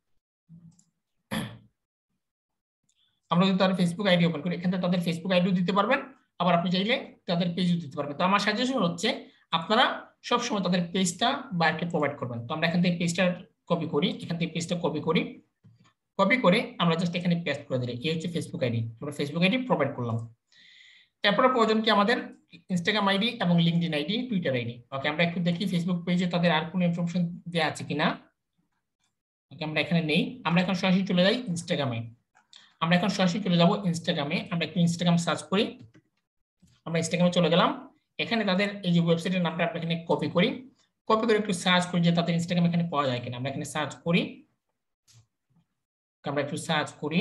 A: আমরা যদি তাদের ফেসবুক আইডি ওপেন করি, এখান থেকে তাদের ফেসবুক আইডিও দিতে পারবেন, আবার আপনি চাইলে তাদের পেজও দিতে পারবেন। তো আমার সাজেশন হচ্ছে আপনারা সবসময় তাদের পেজটা বাইরে প্রোভাইড করবেন। তো আমরা এখান থেকে পেজটা কপি করি, এখান থেকে পেজটা কপি করি, কপি করে আমরা জাস্ট এখানে পেস্ট করে দিই। এই হচ্ছে ফেসবুক আইডি, আমরা ফেসবুক আইডি প্রোভাইড করলাম। এরপরে প্রয়োজন কি আমাদের ইনস্টাগ্রাম আইডি এবং LinkedIn ID, Twitter ID. Okay, আমরা একটু দেখি ফেসবুক পেজে তাদের আর কোনো ইনফরমেশন দেওয়া আছে কিনা। ওকে, আমরা এখানে নেই, আমরা এখন সরাসরি চলে যাই ইনস্টাগ্রামে। আমরা এখন সরাসরি চলে যাব ইনস্টাগ্রামে, আমরা একটু ইনস্টাগ্রাম সার্চ করি। আমরা ইনস্টাগ্রামে চলে গেলাম, এখানে তাদের এই যে ওয়েবসাইটের নামটা আমরা এখানে কপি করি, কপি করে একটু সার্চ করি যে তাদের ইনস্টাগ্রাম এখানে পাওয়া যায় কিনা। আমরা এখানে সার্চ করি, আমরা একটু সার্চ করি।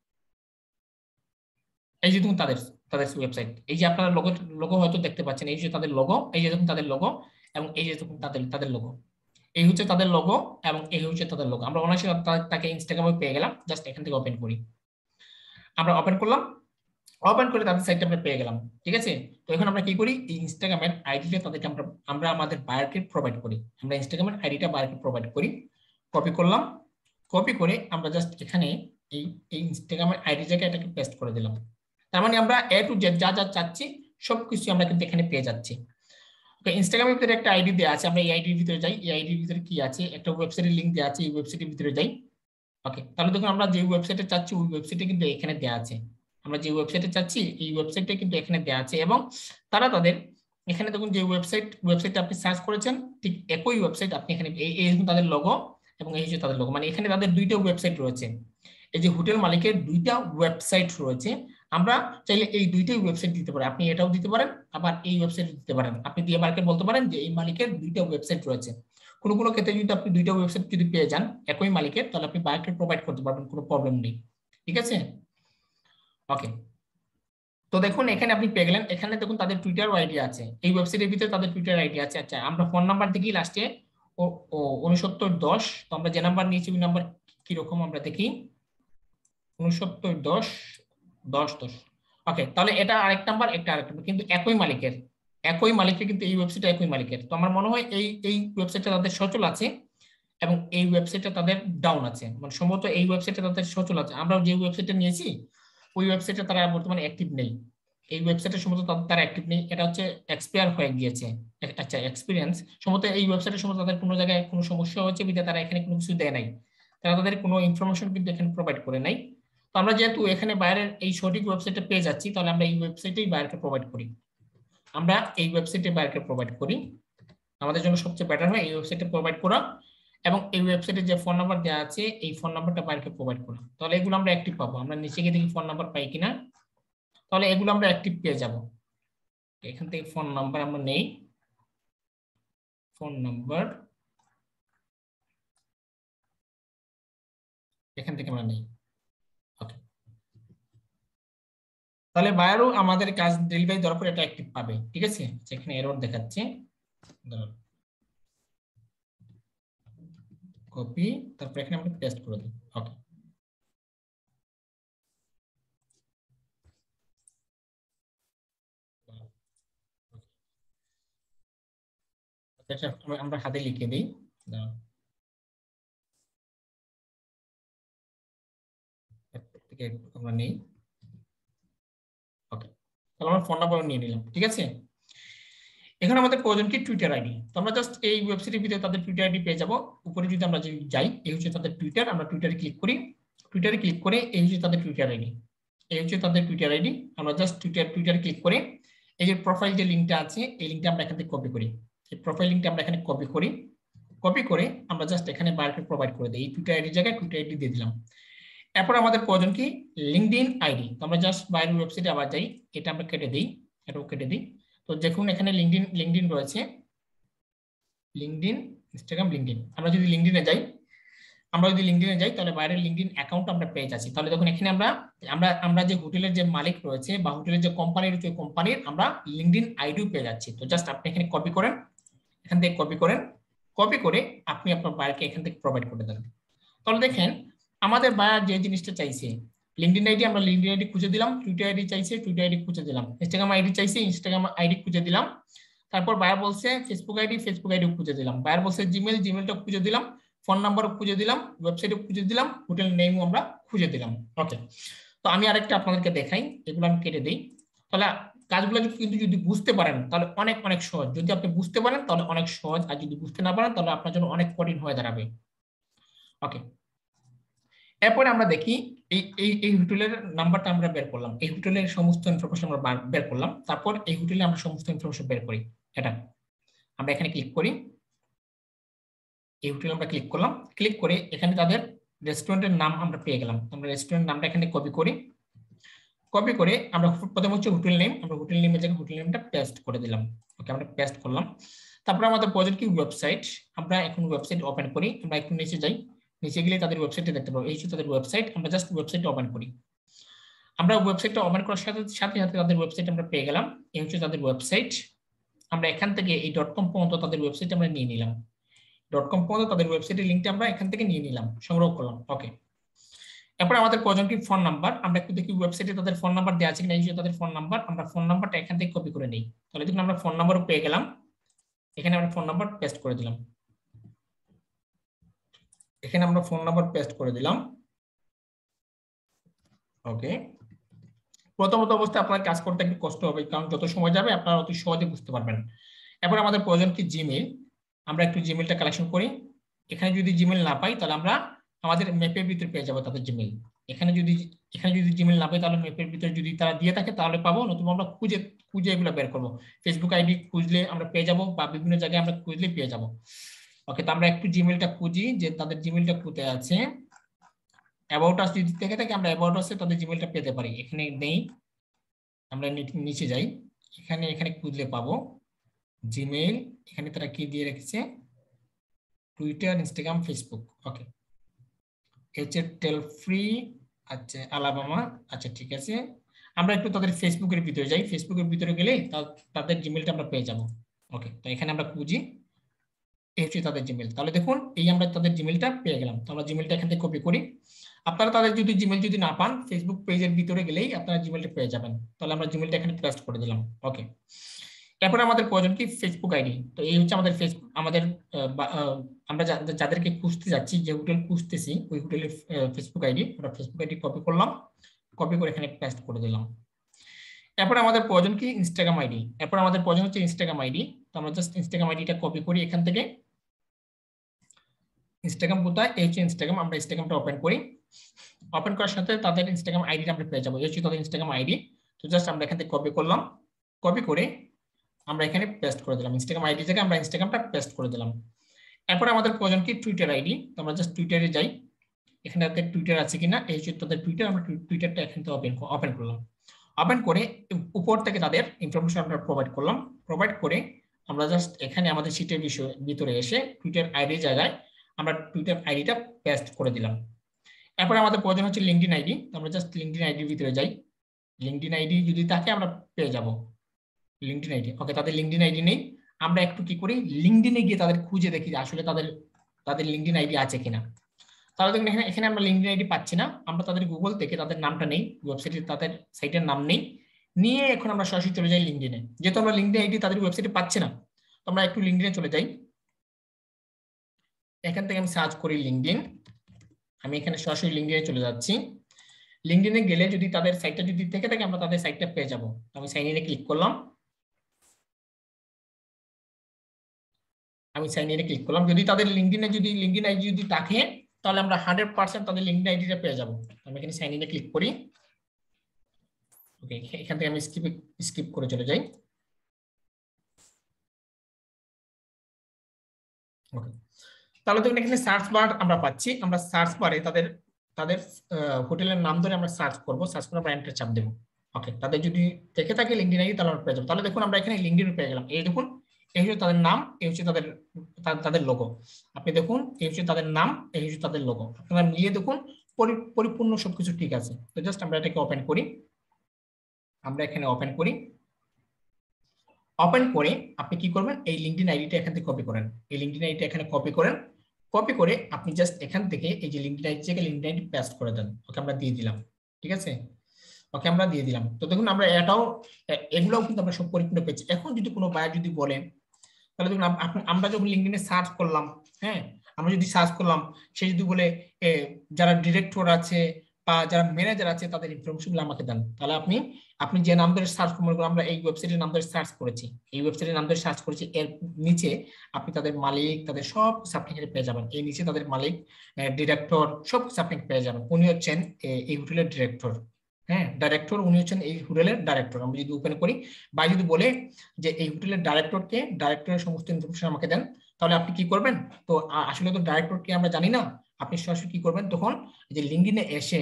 A: এই যে দেখুন তাদের তাদের ওয়েবসাইট, এই যে আপনারা লোগো হয়তো দেখতে পাচ্ছেন, এই যে তাদের লোগো, এই যে দেখুন তাদের লোগো, এবং এই যে দেখুন তাদের লোগো, এই হচ্ছে তাদের লোগো এবং এই হচ্ছে তাদের লোগো। আমরা অনায়াসে তাকে ইনস্টাগ্রামে পেয়ে গেলাম। জাস্ট এখান থেকে ওপেন করি, আমরা ওপেন করলাম, ওপেন করে তাদের সাইটটা আমরা পেয়ে গেলাম, ঠিক আছে। তো এখন আমরা কি করি, এই ইনস্টাগ্রামের আইডিটা তাদেরকে আমরা আমাদের বায়ারকে প্রোভাইড করি। আমরা ইনস্টাগ্রামের আইডিটা বায়ারকে প্রোভাইড করি, কপি করলাম, কপি করে আমরা জাস্ট এখানে এই ইনস্টাগ্রামের আইডি জায়গায় এটাকে পেস্ট করে দিলাম। তার মানে আমরা এ টু জেড যা যা চাচ্ছি সবকিছু আমরা কিন্তু এখানে পেয়ে যাচ্ছি। ওকে, ইনস্টাগ্রামের ভিতরে একটা আইডি দেওয়া আছে, আমরা এই আইডির ভিতরে যাই। এই আইডির ভিতরে কি আছে, একটা ওয়েবসাইটের লিংক দেওয়া আছে, এই ওয়েবসাইটের ভিতরে যাই। ওকে, তাহলে দেখুন আমরা যে ওয়েবসাইটে চাচ্ছি ওই ওয়েবসাইটে কিন্তু এখানে দেওয়া আছে, আমরা যে ওয়েবসাইটে চাচ্ছি এই ওয়েবসাইটটা কিন্তু এখানে দেওয়া আছে। এবং তারা তাদের এখানে দেখুন যে ওয়েবসাইটটা আপনি সার্চ করেছেন ঠিক একই ওয়েবসাইট আপনি এখানে, এই তাদের লোগো এবং এই হচ্ছে তাদের লোগো, মানে এখানে তাদের দুইটা ওয়েবসাইট রয়েছে। এই যে হোটেল মালিকের দুইটা ওয়েবসাইট রয়েছে, আমরা চাইলে এই দুইটাই ওয়েবসাইট দিতে পারি, আপনি এটাও দিতে পারেন আবার এই ওয়েবসাইট দিতে পারেন। আপনি দিয়ে মার্কেট বলতে পারেন যে এই মালিকের দুইটা ওয়েবসাইট রয়েছে। কোনো কোনো ক্ষেত্রে যদি আপনি দুইটা ওয়েবসাইট যদি পেয়ে যান একই মালিকের, তাহলে আপনি মার্কেট প্রোভাইড করতে পারবেন, কোনো প্রবলেম নেই। ঠিক আছে, ওকে। তো দেখুন এখানে আপনি পেয়ে গেলেন, এখানে দেখুন তাদের টুইটার আইডি আছে, এই ওয়েবসাইটের ভিতরে তাদের টুইটার আইডি আছে। আচ্ছা, আমরা ফোন নাম্বার দেখি লাস্টে 6910। তো আমরা যে নাম্বার নিয়েছি ওই নাম্বার কিরকম আমরা দেখি, 69101010। ওকে, তাহলে এটা আরেক নাম্বার, একটা আরেক নাম্বার, কিন্তু একই মালিকের কিন্তু এই ওয়েবসাইট একই মালিকের। তো আমার মনে হয় এই ওয়েবসাইটটা তাদের সচল আছে এবং এই ওয়েবসাইটটা তাদের ডাউন আছে, মানে সম্ভবত এই ওয়েবসাইটটা তাদের সচল আছে। আমরা যে ওয়েবসাইটটা নিয়েছি ওই ওয়েবসাইটে তারা বর্তমানে অ্যাক্টিভ নেই, এই ওয়েবসাইটে সম্ভবত তারা অ্যাক্টিভ নেই, এটা হচ্ছে এক্সপায়ার হয়ে গিয়েছে। আচ্ছা, এক্সপিরিয়েন্স সম্ভবত এই ওয়েবসাইটে সম্ভবত তাদের কোনো জায়গায় কোনো সমস্যা হয়েছে বিধায় তারা এখানে কোনো কিছু দেয় নাই, তারা তাদের কোনো ইনফরমেশন কিন্তু এখানে প্রোভাইড করে নাই। তো আমরা যেহেতু এখানে বাইরের এই সঠিক ওয়েবসাইটে পেয়ে যাচ্ছি, তাহলে আমরা এই ওয়েবসাইটেই বাইরকে প্রোভাইড করি, আমরা এই ওয়েবসাইটে বাইরকে প্রোভাইড করি। আমাদের জন্য সবচেয়ে বেটার হয় এই ওয়েবসাইটে প্রোভাইড করা এবং এই ওয়েবসাইটে যে ফোন নাম্বার দেওয়া আছে এই ফোন নাম্বারটা বাইরকে প্রোভাইড করা। তাহলে এগুলো আমরা অ্যাক্টিভ পাবো, আমরা নিচে গিয়ে দেখি ফোন নাম্বার পাই কিনা, তাহলে এগুলো আমরা অ্যাক্টিভ পেয়ে যাব। এখান থেকে ফোন নাম্বার আমরা নেই, ফোন নাম্বার এখান থেকে আমরা নেই। ওকে, তাহলে বায়ারও আমাদের কাজ ডেলিভারি দেওয়ার পর এটা অ্যাক্টিভ পাবে। ঠিক আছে, এখানে এরর দেখাচ্ছে, কপি, তারপর এখানে আমরা পেস্ট করে দিই। ওকে, আমরা হাতে লিখে দিই, আমরা নেই। ওকে, তাহলে আমরা ফোন নাম্বার নিয়ে নিলাম। ঠিক আছে, এখন আমাদের প্রয়োজন কি টুইটার আইডি। তো আমরা জাস্ট এই ওয়েবসাইটের ভিতরে তাদের টুইটার আইডি পেয়ে যাব। উপরে যদি আমরা যাই, এই হচ্ছে তাদের টুইটার, আমরা টুইটারে ক্লিক করি, টুইটারে ক্লিক করে এই হচ্ছে তাদের টুইটার আইডি, এই হচ্ছে তাদের টুইটার আইডি। আমরা জাস্ট টুইটারে ক্লিক করে এই যে প্রোফাইল যে লিঙ্কটা আছে এই লিঙ্কটা আমরা এখান থেকে কপি করি, এই প্রোফাইল লিঙ্কটা আমরা এখানে কপি করি, কপি করে আমরা জাস্ট এখানে বায়োকে প্রোভাইড করে দিই, এই টুইটার আইডির জায়গায় টুইটার আইডি দিয়ে দিলাম। এরপর আমাদের প্রয়োজন কি লিঙ্কডইন আইডি। তো আমরা জাস্ট বাইরের ওয়েবসাইটে আবার যাই, এটা আমরা কেটে দিই, এটাও কেটে দিই। তো দেখুন এখানে লিঙ্কডইন রয়েছে, লিঙ্কডইন, ইনস্টাগ্রাম, লিঙ্কডইন। আমরা যদি লিঙ্কডইনে যাই তাহলে বাইরের লিঙ্কডইন অ্যাকাউন্ট আমরা পেয়ে যাচ্ছি। তাহলে দেখুন এখানে আমরা আমরা আমরা যে হোটেলের যে মালিক রয়েছে বা হোটেলের যে কোম্পানি রয়েছে ওই কোম্পানির আমরা লিঙ্কডইন আইডিও পেয়ে যাচ্ছি। তো জাস্ট আপনি এখানে কপি করেন, এখান থেকে কপি করেন, কপি করে আপনি আপনার বায়ারকে এখান থেকে প্রোভাইড করে দেন। তাহলে দেখেন আমাদের বায়ার যে জিনিসটা চাইছে লিঙ্কডইন আইডি, আমরা লিঙ্কডইন আইডি খুঁজে দিলাম, টুইটার আইডি চাইছে টুইটার আইডি খুঁজে দিলাম, ইনস্টাগ্রাম আইডি চাইছে ইনস্টাগ্রাম আইডি খুঁজে দিলাম, তারপর বায়ার বলছে ফেসবুক আইডি খুঁজে দিলাম, বায়ার বলছে জিমেলটা খুঁজে দিলাম, ফোন নাম্বারও খুঁজে দিলাম, ওয়েবসাইটও খুঁজে দিলাম, হোটেল নেমও আমরা খুঁজে দিলাম। ওকে, তো আমি আরেকটা আপনাদেরকে দেখাই, এগুলো আমি কেটে দিই। তাহলে কাজগুলো কিন্তু যদি বুঝতে পারেন তাহলে অনেক অনেক সহজ, যদি আপনি বুঝতে পারেন তাহলে অনেক সহজ, আর যদি বুঝতে না পারেন তাহলে আপনার জন্য অনেক কঠিন হয়ে দাঁড়াবে। ওকে, এরপরে আমরা দেখি এই এই এই হোটেলের নাম্বারটা আমরা বের করলাম, এই হোটেলের সমস্ত ইনফরমেশন আমরা বের করলাম, তারপর এই হোটেলে আমরা সমস্ত ইনফরমেশন বের করি। এটা আমরা এখানে ক্লিক করি, এই হোটেলে আমরা ক্লিক করলাম, ক্লিক করে এখানে তাদের রেস্টুরেন্টের নাম আমরা পেয়ে গেলাম, আমরা রেস্টুরেন্ট নামটা এখানে কপি করি, কপি করে আমরা প্রথমে হচ্ছে হোটেল নেম, আমরা হোটেল নেমের জায়গায় হোটেল নেমটা পেস্ট করে দিলাম। ওকে, আমরা পেস্ট করলাম। তারপরে আমাদের প্রয়োজন কি ওয়েবসাইট, আমরা এখন ওয়েবসাইট ওপেন করি, আমরা একটু নিচে যাই, নিচে গেলে তাদের ওয়েবসাইটে দেখতে পাবো, এই হচ্ছে তাদের ওয়েবসাইট, আমরা জাস্ট ওয়েবসাইটটা ওপেন করি। আমরা ওয়েবসাইটটা ওপেন করার সাথে সাথে তাদের ওয়েবসাইট আমরা পেয়ে গেলাম, এই হচ্ছে তাদের ওয়েবসাইট। আমরা এখান থেকে এই .com পর্যন্ত তাদের ওয়েবসাইট আমরা নিয়ে নিলাম, .com পর্যন্ত তাদের ওয়েবসাইটের লিংকটা আমরা এখান থেকে নিয়ে নিলাম, সংগ্রহ করলাম। ওকে, এরপর আমাদের প্রয়োজন কি ফোন নাম্বার, আমরা একটু দেখি ওয়েবসাইটে তাদের ফোন নাম্বার দেওয়া আছে কিনা, এই যে তাদের ফোন নাম্বার, আমরা ফোন নাম্বারটা এখান থেকে কপি করে নেই। তাহলে দেখুন আমরা ফোন নাম্বারও পেয়ে গেলাম, এখানে আমরা ফোন নাম্বার পেস্ট করে দিলাম, এখানে আমরা ফোন নাম্বার পেস্ট করে দিলাম। ওকে, প্রথমত অবস্থায় আপনার কাজ করতে একটু কষ্ট হবে, কারণ যত সময় যাবে আপনারা অতি সহজে বুঝতে পারবেন। এরপর আমাদের প্রয়োজন কি জিমেইল, আমরা একটু জিমেইলটা কালেকশন করি, এখানে যদি জিমেইল না পাই তাহলে আমরা আমাদের ম্যাপের ভিতরে পেয়ে যাবো তাদের জিমেইল, এখানে যদি জিমেইল না পাই তাহলে ম্যাপের ভিতরে যদি তারা দিয়ে থাকে তাহলে পাবো, নতুবা আমরা খুঁজে খুঁজে এগুলো বের করবো, ফেসবুক আইডি খুঁজলে আমরা পেয়ে যাবো বা বিভিন্ন জায়গায় আমরা খুঁজলে পেয়ে যাবো। ওকে, তো আমরা একটু জিমেইলটা খুঁজি যে তাদের জিমেইলটা কোথায় আছে, অ্যাবাউট আস যদি থেকে থাকে আমরা অ্যাবাউট আসে তাদের জিমেইলটা পেতে পারি, এখানে নেই, আমরা নিচে যাই, এখানে এখানে খুঁজলে পাবো জিমেইল, এখানে তারা কি দিয়ে রেখেছে, টুইটার, ইনস্টাগ্রাম, ফেসবুক। ওকে, হচ্ছে টেল ফ্রি, আচ্ছা আলাবামা, আচ্ছা ঠিক আছে। আমরা একটু তাদের ফেসবুকের ভিতরে যাই, ফেসবুকের ভিতরে গেলে তাদের জিমেইলটা আমরা পেয়ে যাব। ওকে, তো এখানে আমরা খুঁজি, এই হচ্ছে তাদের জিমেইল। তাহলে দেখুন এই আমরা তাদের জিমেইলটা পেয়ে গেলাম। তো আমরা জিমেইলটা এখান থেকে কপি করি। আপনারা তাদের যদি জিমেইল যদি না পান, ফেসবুক পেজের ভিতরে গেলেই আপনারা জিমেইলটা পেয়ে যাবেন। তাহলে আমরা জিমেইলটা এখানে পেস্ট করে দিলাম। ওকে, এরপরে আমাদের প্রয়োজন কি, ফেসবুক আইডি। তো এই হচ্ছে আমাদের ফেসবুক, আমাদের আমরা যাদেরকে খুঁজতে যাচ্ছি, যে হোটেল খুঁজতেছি ওই হোটেলের ফেসবুক আইডি, আমরা ফেসবুক আইডি কপি করলাম, কপি করে এখানে পেস্ট করে দিলাম। এরপর আমাদের প্রয়োজন কি, ইনস্টাগ্রাম আইডি। এরপর আমাদের প্রয়োজন হচ্ছে ইনস্টাগ্রাম আইডি। তো আমরা জাস্ট ইনস্টাগ্রাম আইডিটা কপি করি এখান থেকে। ইনস্টাগ্রাম কোথায়, এই হচ্ছে ইনস্টাগ্রাম, আমরা ইনস্টাগ্রামটা ওপেন করি। ওপেন করার সাথে তাদের ইনস্টাগ্রাম আইডিটা আমরা পেয়ে যাবো, এই হচ্ছে তাদের ইনস্টাগ্রাম আইডি। তো জাস্ট আমরা এখান থেকে কপি করলাম, কপি করে আমরা এখানে পেস্ট করে দিলাম, ইনস্টাগ্রাম আইডি থেকে আমরা ইনস্টাগ্রামটা পেস্ট করে দিলাম। এরপর আমাদের প্রয়োজন কি, টুইটার আইডি। তো আমরা জাস্ট টুইটারে যাই, এখানে টুইটার আছে কিনা, এই হচ্ছে তাদের টুইটার, আমরা টুইটারটা এখান থেকে ওপেন করলাম। ওপেন করে উপর থেকে তাদের ইনফরমেশন আমরা প্রোভাইড করলাম। প্রোভাইড করে আমরা জাস্ট এখানে আমাদের শীটের ভিতরে এসে টুইটার আইডি জায়গায় আমরা টুইটার আইডিটা পেস্ট করে দিলাম। এরপরে আমাদের প্রয়োজন হচ্ছে লিঙ্কডইন আইডি। আমরা জাস্ট লিঙ্কডইন আইডির ভিতরে যাই, লিঙ্কডইন আইডি যদি থাকে আমরা পেয়ে যাব লিঙ্কডইন আইডি। ওকে, তাদের লিঙ্কডইন আইডি নেই, আমরা একটু কি করি, লিঙ্কডইনে গিয়ে তাদের খুঁজে দেখি যে আসলে তাদের লিঙ্কডইন আইডি আছে কিনা। তাহলে দেখুন এখানে এখানে আমরা লিঙ্কডইন আইডি পাচ্ছি না, আমরা তাদের গুগল থেকে তাদের নামটা নেই, ওয়েবসাইটে তাদের সাইটের নাম নেই, নিয়ে এখন আমরা সরাসরি চলে যাই লিঙ্কডইনে। যেহেতু আমরা লিঙ্কডইন আইডি তাদের ওয়েবসাইটে পাচ্ছি না, তো আমরা একটু লিঙ্কডইনে চলে যাই। এখান থেকে আমি সার্চ করি লিঙ্কডইন, আমি এখানে সরাসরি লিঙ্কডইনে চলে যাচ্ছি। লিঙ্কডইনে গেলে যদি তাদের সাইটটা যদি থেকে থাকে, আমরা তাদের সাইটটা পেয়ে যাব। আমি সাইন ইনে ক্লিক করলাম, আমি সাইন ইনে ক্লিক করলাম। যদি তাদের লিঙ্কডইন আইডি যদি থাকে, তাহলে আমরা 100% তাদের লিঙ্কডইন আইডিটা পেয়ে যাব। আমি এখানে সাইন ইনে ক্লিক করি। ওকে, এখান থেকে আমি স্কিপ করে চলে যাই। ওকে, তাহলে দেখুন এখানে সার্চ বার আমরা পাচ্ছি, আমরা সার্চ বারে তাদের তাদের হোটেলের নাম ধরে আমরা সার্চ করব, সার্চ করে আমরা এন্টার চাপ দেব। ওকে, তাদের যদি থেকে থাকে লিঙ্কডইন আইডি, তাহলে আমরা পেয়ে যাবো। তাহলে দেখুন আমরা এখানে লিঙ্কডইন পেয়ে গেলাম। এই দেখুন, এই হচ্ছে তাদের নাম, এই হচ্ছে তাদের লোগো। আপনি দেখুন, এই হচ্ছে তাদের নাম, এই হচ্ছে তাদের লোগো। আপনারা মিলিয়ে দেখুন পরিপূর্ণ সবকিছু ঠিক আছে। তো জাস্ট আমরা এটাকে ওপেন করি, আমরা এখানে ওপেন করি। ওপেন করে আপনি কি করবেন, এই লিঙ্কডইন আইডিটা এখান থেকে কপি করেন, এই লিঙ্কডইন আইডিটা এখানে কপি করেন। কপি করে আপনি জাস্ট এখান থেকে এই যে লিঙ্কডইন আইডি থেকে লিঙ্কডইন আইডি পেস্ট করে দেন। ওকে, আমরা দিয়ে দিলাম, ঠিক আছে। ওকে, আমরা দিয়ে দিলাম। তো দেখুন আমরা এগুলোও কিন্তু আমরা সব পরিপূর্ণ পেয়েছি। এখন যদি কোনো বায়ার যদি বলে, তাহলে দেখুন আমরা যখন লিঙ্কডইনে সার্চ করলাম, হ্যাঁ, আমরা যদি সার্চ করলাম, সে যদি বলে যারা ডিরেক্টর আছে বা যারা ম্যানেজার আছে তাদের ইনফরমেশনগুলো আমাকে দেন, তাহলে আপনি আপনি যে নাম ধরে সার্চ করবেন, আমরা এই ওয়েবসাইটের নাম ধরে সার্চ করেছি, এই ওয়েবসাইটের নাম ধরে সার্চ করেছি, এর নিচে আপনি তাদের মালিক, তাদের সব কিছু আপনি এখানে পেয়ে যাবেন। এই নিচে তাদের মালিক, ডিরেক্টর, সব কিছু আপনি পেয়ে যাবেন। উনি হচ্ছেন এই হোটেলের ডিরেক্টর, হ্যাঁ ডাইরেক্টর, উনি হচ্ছেন এই হোটেলের ডাইরেক্টর। আমরা যদি ওপেন করি বা যদি বলে যে এই হোটেলের ডাইরেক্টরকে, ডাইরেক্টরের সমস্ত ইনফরমেশন আমাকে দেন, তাহলে আপনি কি করবেন, তো আসলে তো ডাইরেক্টরকে আমরা জানি না, আপনি সরাসরি কি করবেন, তখন যে লিঙ্কডইনে এসে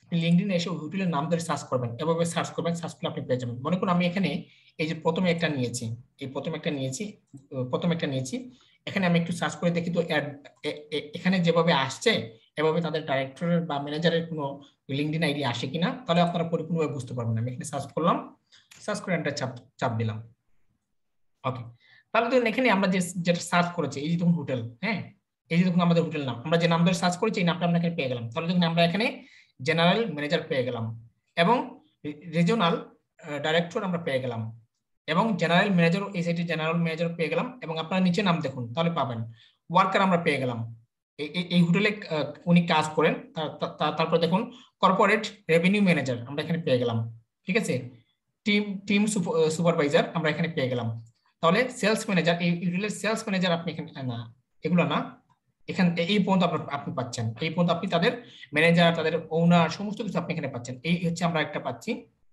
A: হোটেলের নাম ধরে সার্চ করবেন, এভাবে সার্চ করবেন, সার্চ করলে আপনি পেয়ে যাবেন। মনে করুন আমি এখানে এই যে প্রথমে একটা নিয়েছি, প্রথমে একটা নিয়েছি, এখানে আমি একটু সার্চ করে দেখি তো এখানে যেভাবে আসছে এভাবে তাদের ডাইরেক্টরের বা ম্যানেজারের কোনো লিঙ্কডইন আইডি আসে কিনা, তাহলে আপনারা পরিপূর্ণভাবে বুঝতে পারবেন। আমি এখানে সার্চ করলাম, সার্চ করে এন্টার চাপ দিলাম। ওকে, তাহলে দেখুন এখানে আমরা যেটা সার্চ করেছি, এই যে দেখুন হোটেল, হ্যাঁ, এই যে দেখুন আমাদের হোটেল নাম, আমরা যে নাম ধরে সার্চ করেছি এই নামটা আমরা এখানে পেয়ে গেলাম। তাহলে দেখুন আমরা এখানে জেনারেল ম্যানেজার পেয়ে গেলাম, এবং রিজিওনাল ডাইরেক্টর আমরা পেয়ে গেলাম, এবং জেনারেল ম্যানেজার, এই সাইডে জেনারেল ম্যানেজার পেয়ে গেলাম, এবং আপনারা নিচে নাম দেখুন তাহলে পাবেন। ওয়ার্কার আমরা পেয়ে গেলাম, এই হোটেলে উনি কাজ করেন। তারপর দেখুন কর্পোরেট রেভিনিউ ম্যানেজার আমরা এখানে পেয়ে গেলাম, ঠিক আছে। টিম সুপারভাইজার আমরা এখানে পেয়ে গেলাম। তাহলে সেলস ম্যানেজার, এই হোটেলের সেলস ম্যানেজার আপনি এখানে না, এগুলো না, এখানে এই পর্যন্ত আপনি পাচ্ছেন, এই পর্যন্ত আপনি তাদের ম্যানেজার, তাদের ওনার সমস্ত কিছু আপনি এখানে পাচ্ছেন। এই হচ্ছে আমরা একটা পাচ্ছি,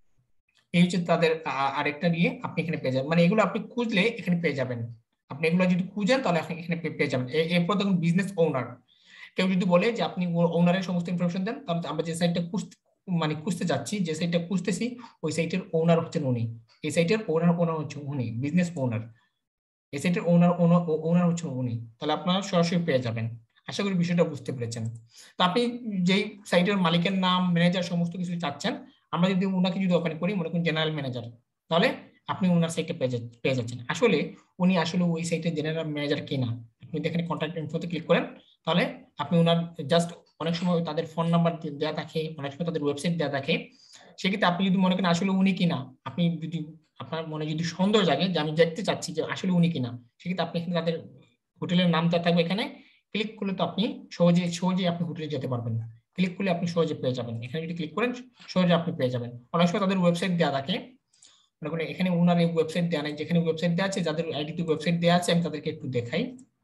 A: এই হচ্ছে তাদের আরেকটা নিয়ে আপনি এখানে পেয়ে যাবেন। মানে এগুলো আপনি খুঁজলে এখানে পেয়ে যাবেন, আপনি এগুলো যদি খুঁজেন তাহলে এখানে পেয়ে যাবেন। এরপর দেখুন বিজনেস ওনার, কেউ যদি বলে যে আপনি ওনারের সমস্ত ইনফরমেশন দেন, তাহলে আমরা যে সাইটটা মানে খুঁজতে যাচ্ছি, যে সাইটটা খুঁজতেছি ওই সাইটের ওনার হচ্ছেন উনি, এই সাইটের ওনার হচ্ছে উনি, বিজনেস ওনার, এই সাইটের ওনার হচ্ছে উনি, তাহলে আপনারা সরাসরি পেয়ে যাবেন। আশা করি বিষয়টা বুঝতে পেরেছেন। তো আপনি যেই সাইটের মালিকের নাম, ম্যানেজার সমস্ত কিছু চাচ্ছেন, আমরা যদি ওনাকে যদি ওপেন করি, মনে করুন জেনারেল ম্যানেজার, তাহলে আপনি ওনার সাইটে পেয়ে যাচ্ছেন। আসলে উনি আসলে ওই সাইটের জেনারেল ম্যানেজার কিনা, আপনি দেখেন কন্ট্যাক্ট ইনফোতে ক্লিক করেন, তাহলে আপনি ওনার জাস্ট, অনেক সময় তাদের ফোন নাম্বার দেওয়া থাকে, অনেক সময় তাদের ওয়েবসাইট দেওয়া থাকে, সেক্ষেত্রে আপনি যদি মনে করেন আসলে উনি কিনা, আপনি যদি আপনার মনে যদি সন্দেহ জাগে যে আমি দেখতে চাচ্ছি যে আসলে উনি কিনা, সেক্ষেত্রে আপনি এখানে তাদের হোটেলের নামটা থাকবে, এখানে ক্লিক করলে তো আপনি সহজে আপনি হোটেলে যেতে পারবেন। ক্লিক করলে আপনি সহজে পেয়ে যাবেন, এখানে যদি ক্লিক করেন সহজে আপনি পেয়ে যাবেন। অনেক সময় তাদের ওয়েবসাইট দেওয়া থাকে, মনে করেন এখানে ওনার এই ওয়েবসাইট দেওয়া নেই, যেখানে ওয়েবসাইট দেওয়া আছে, যাদের আইডিতে ওয়েবসাইট দেওয়া আছে, আমি তাদেরকে একটু দেখাই।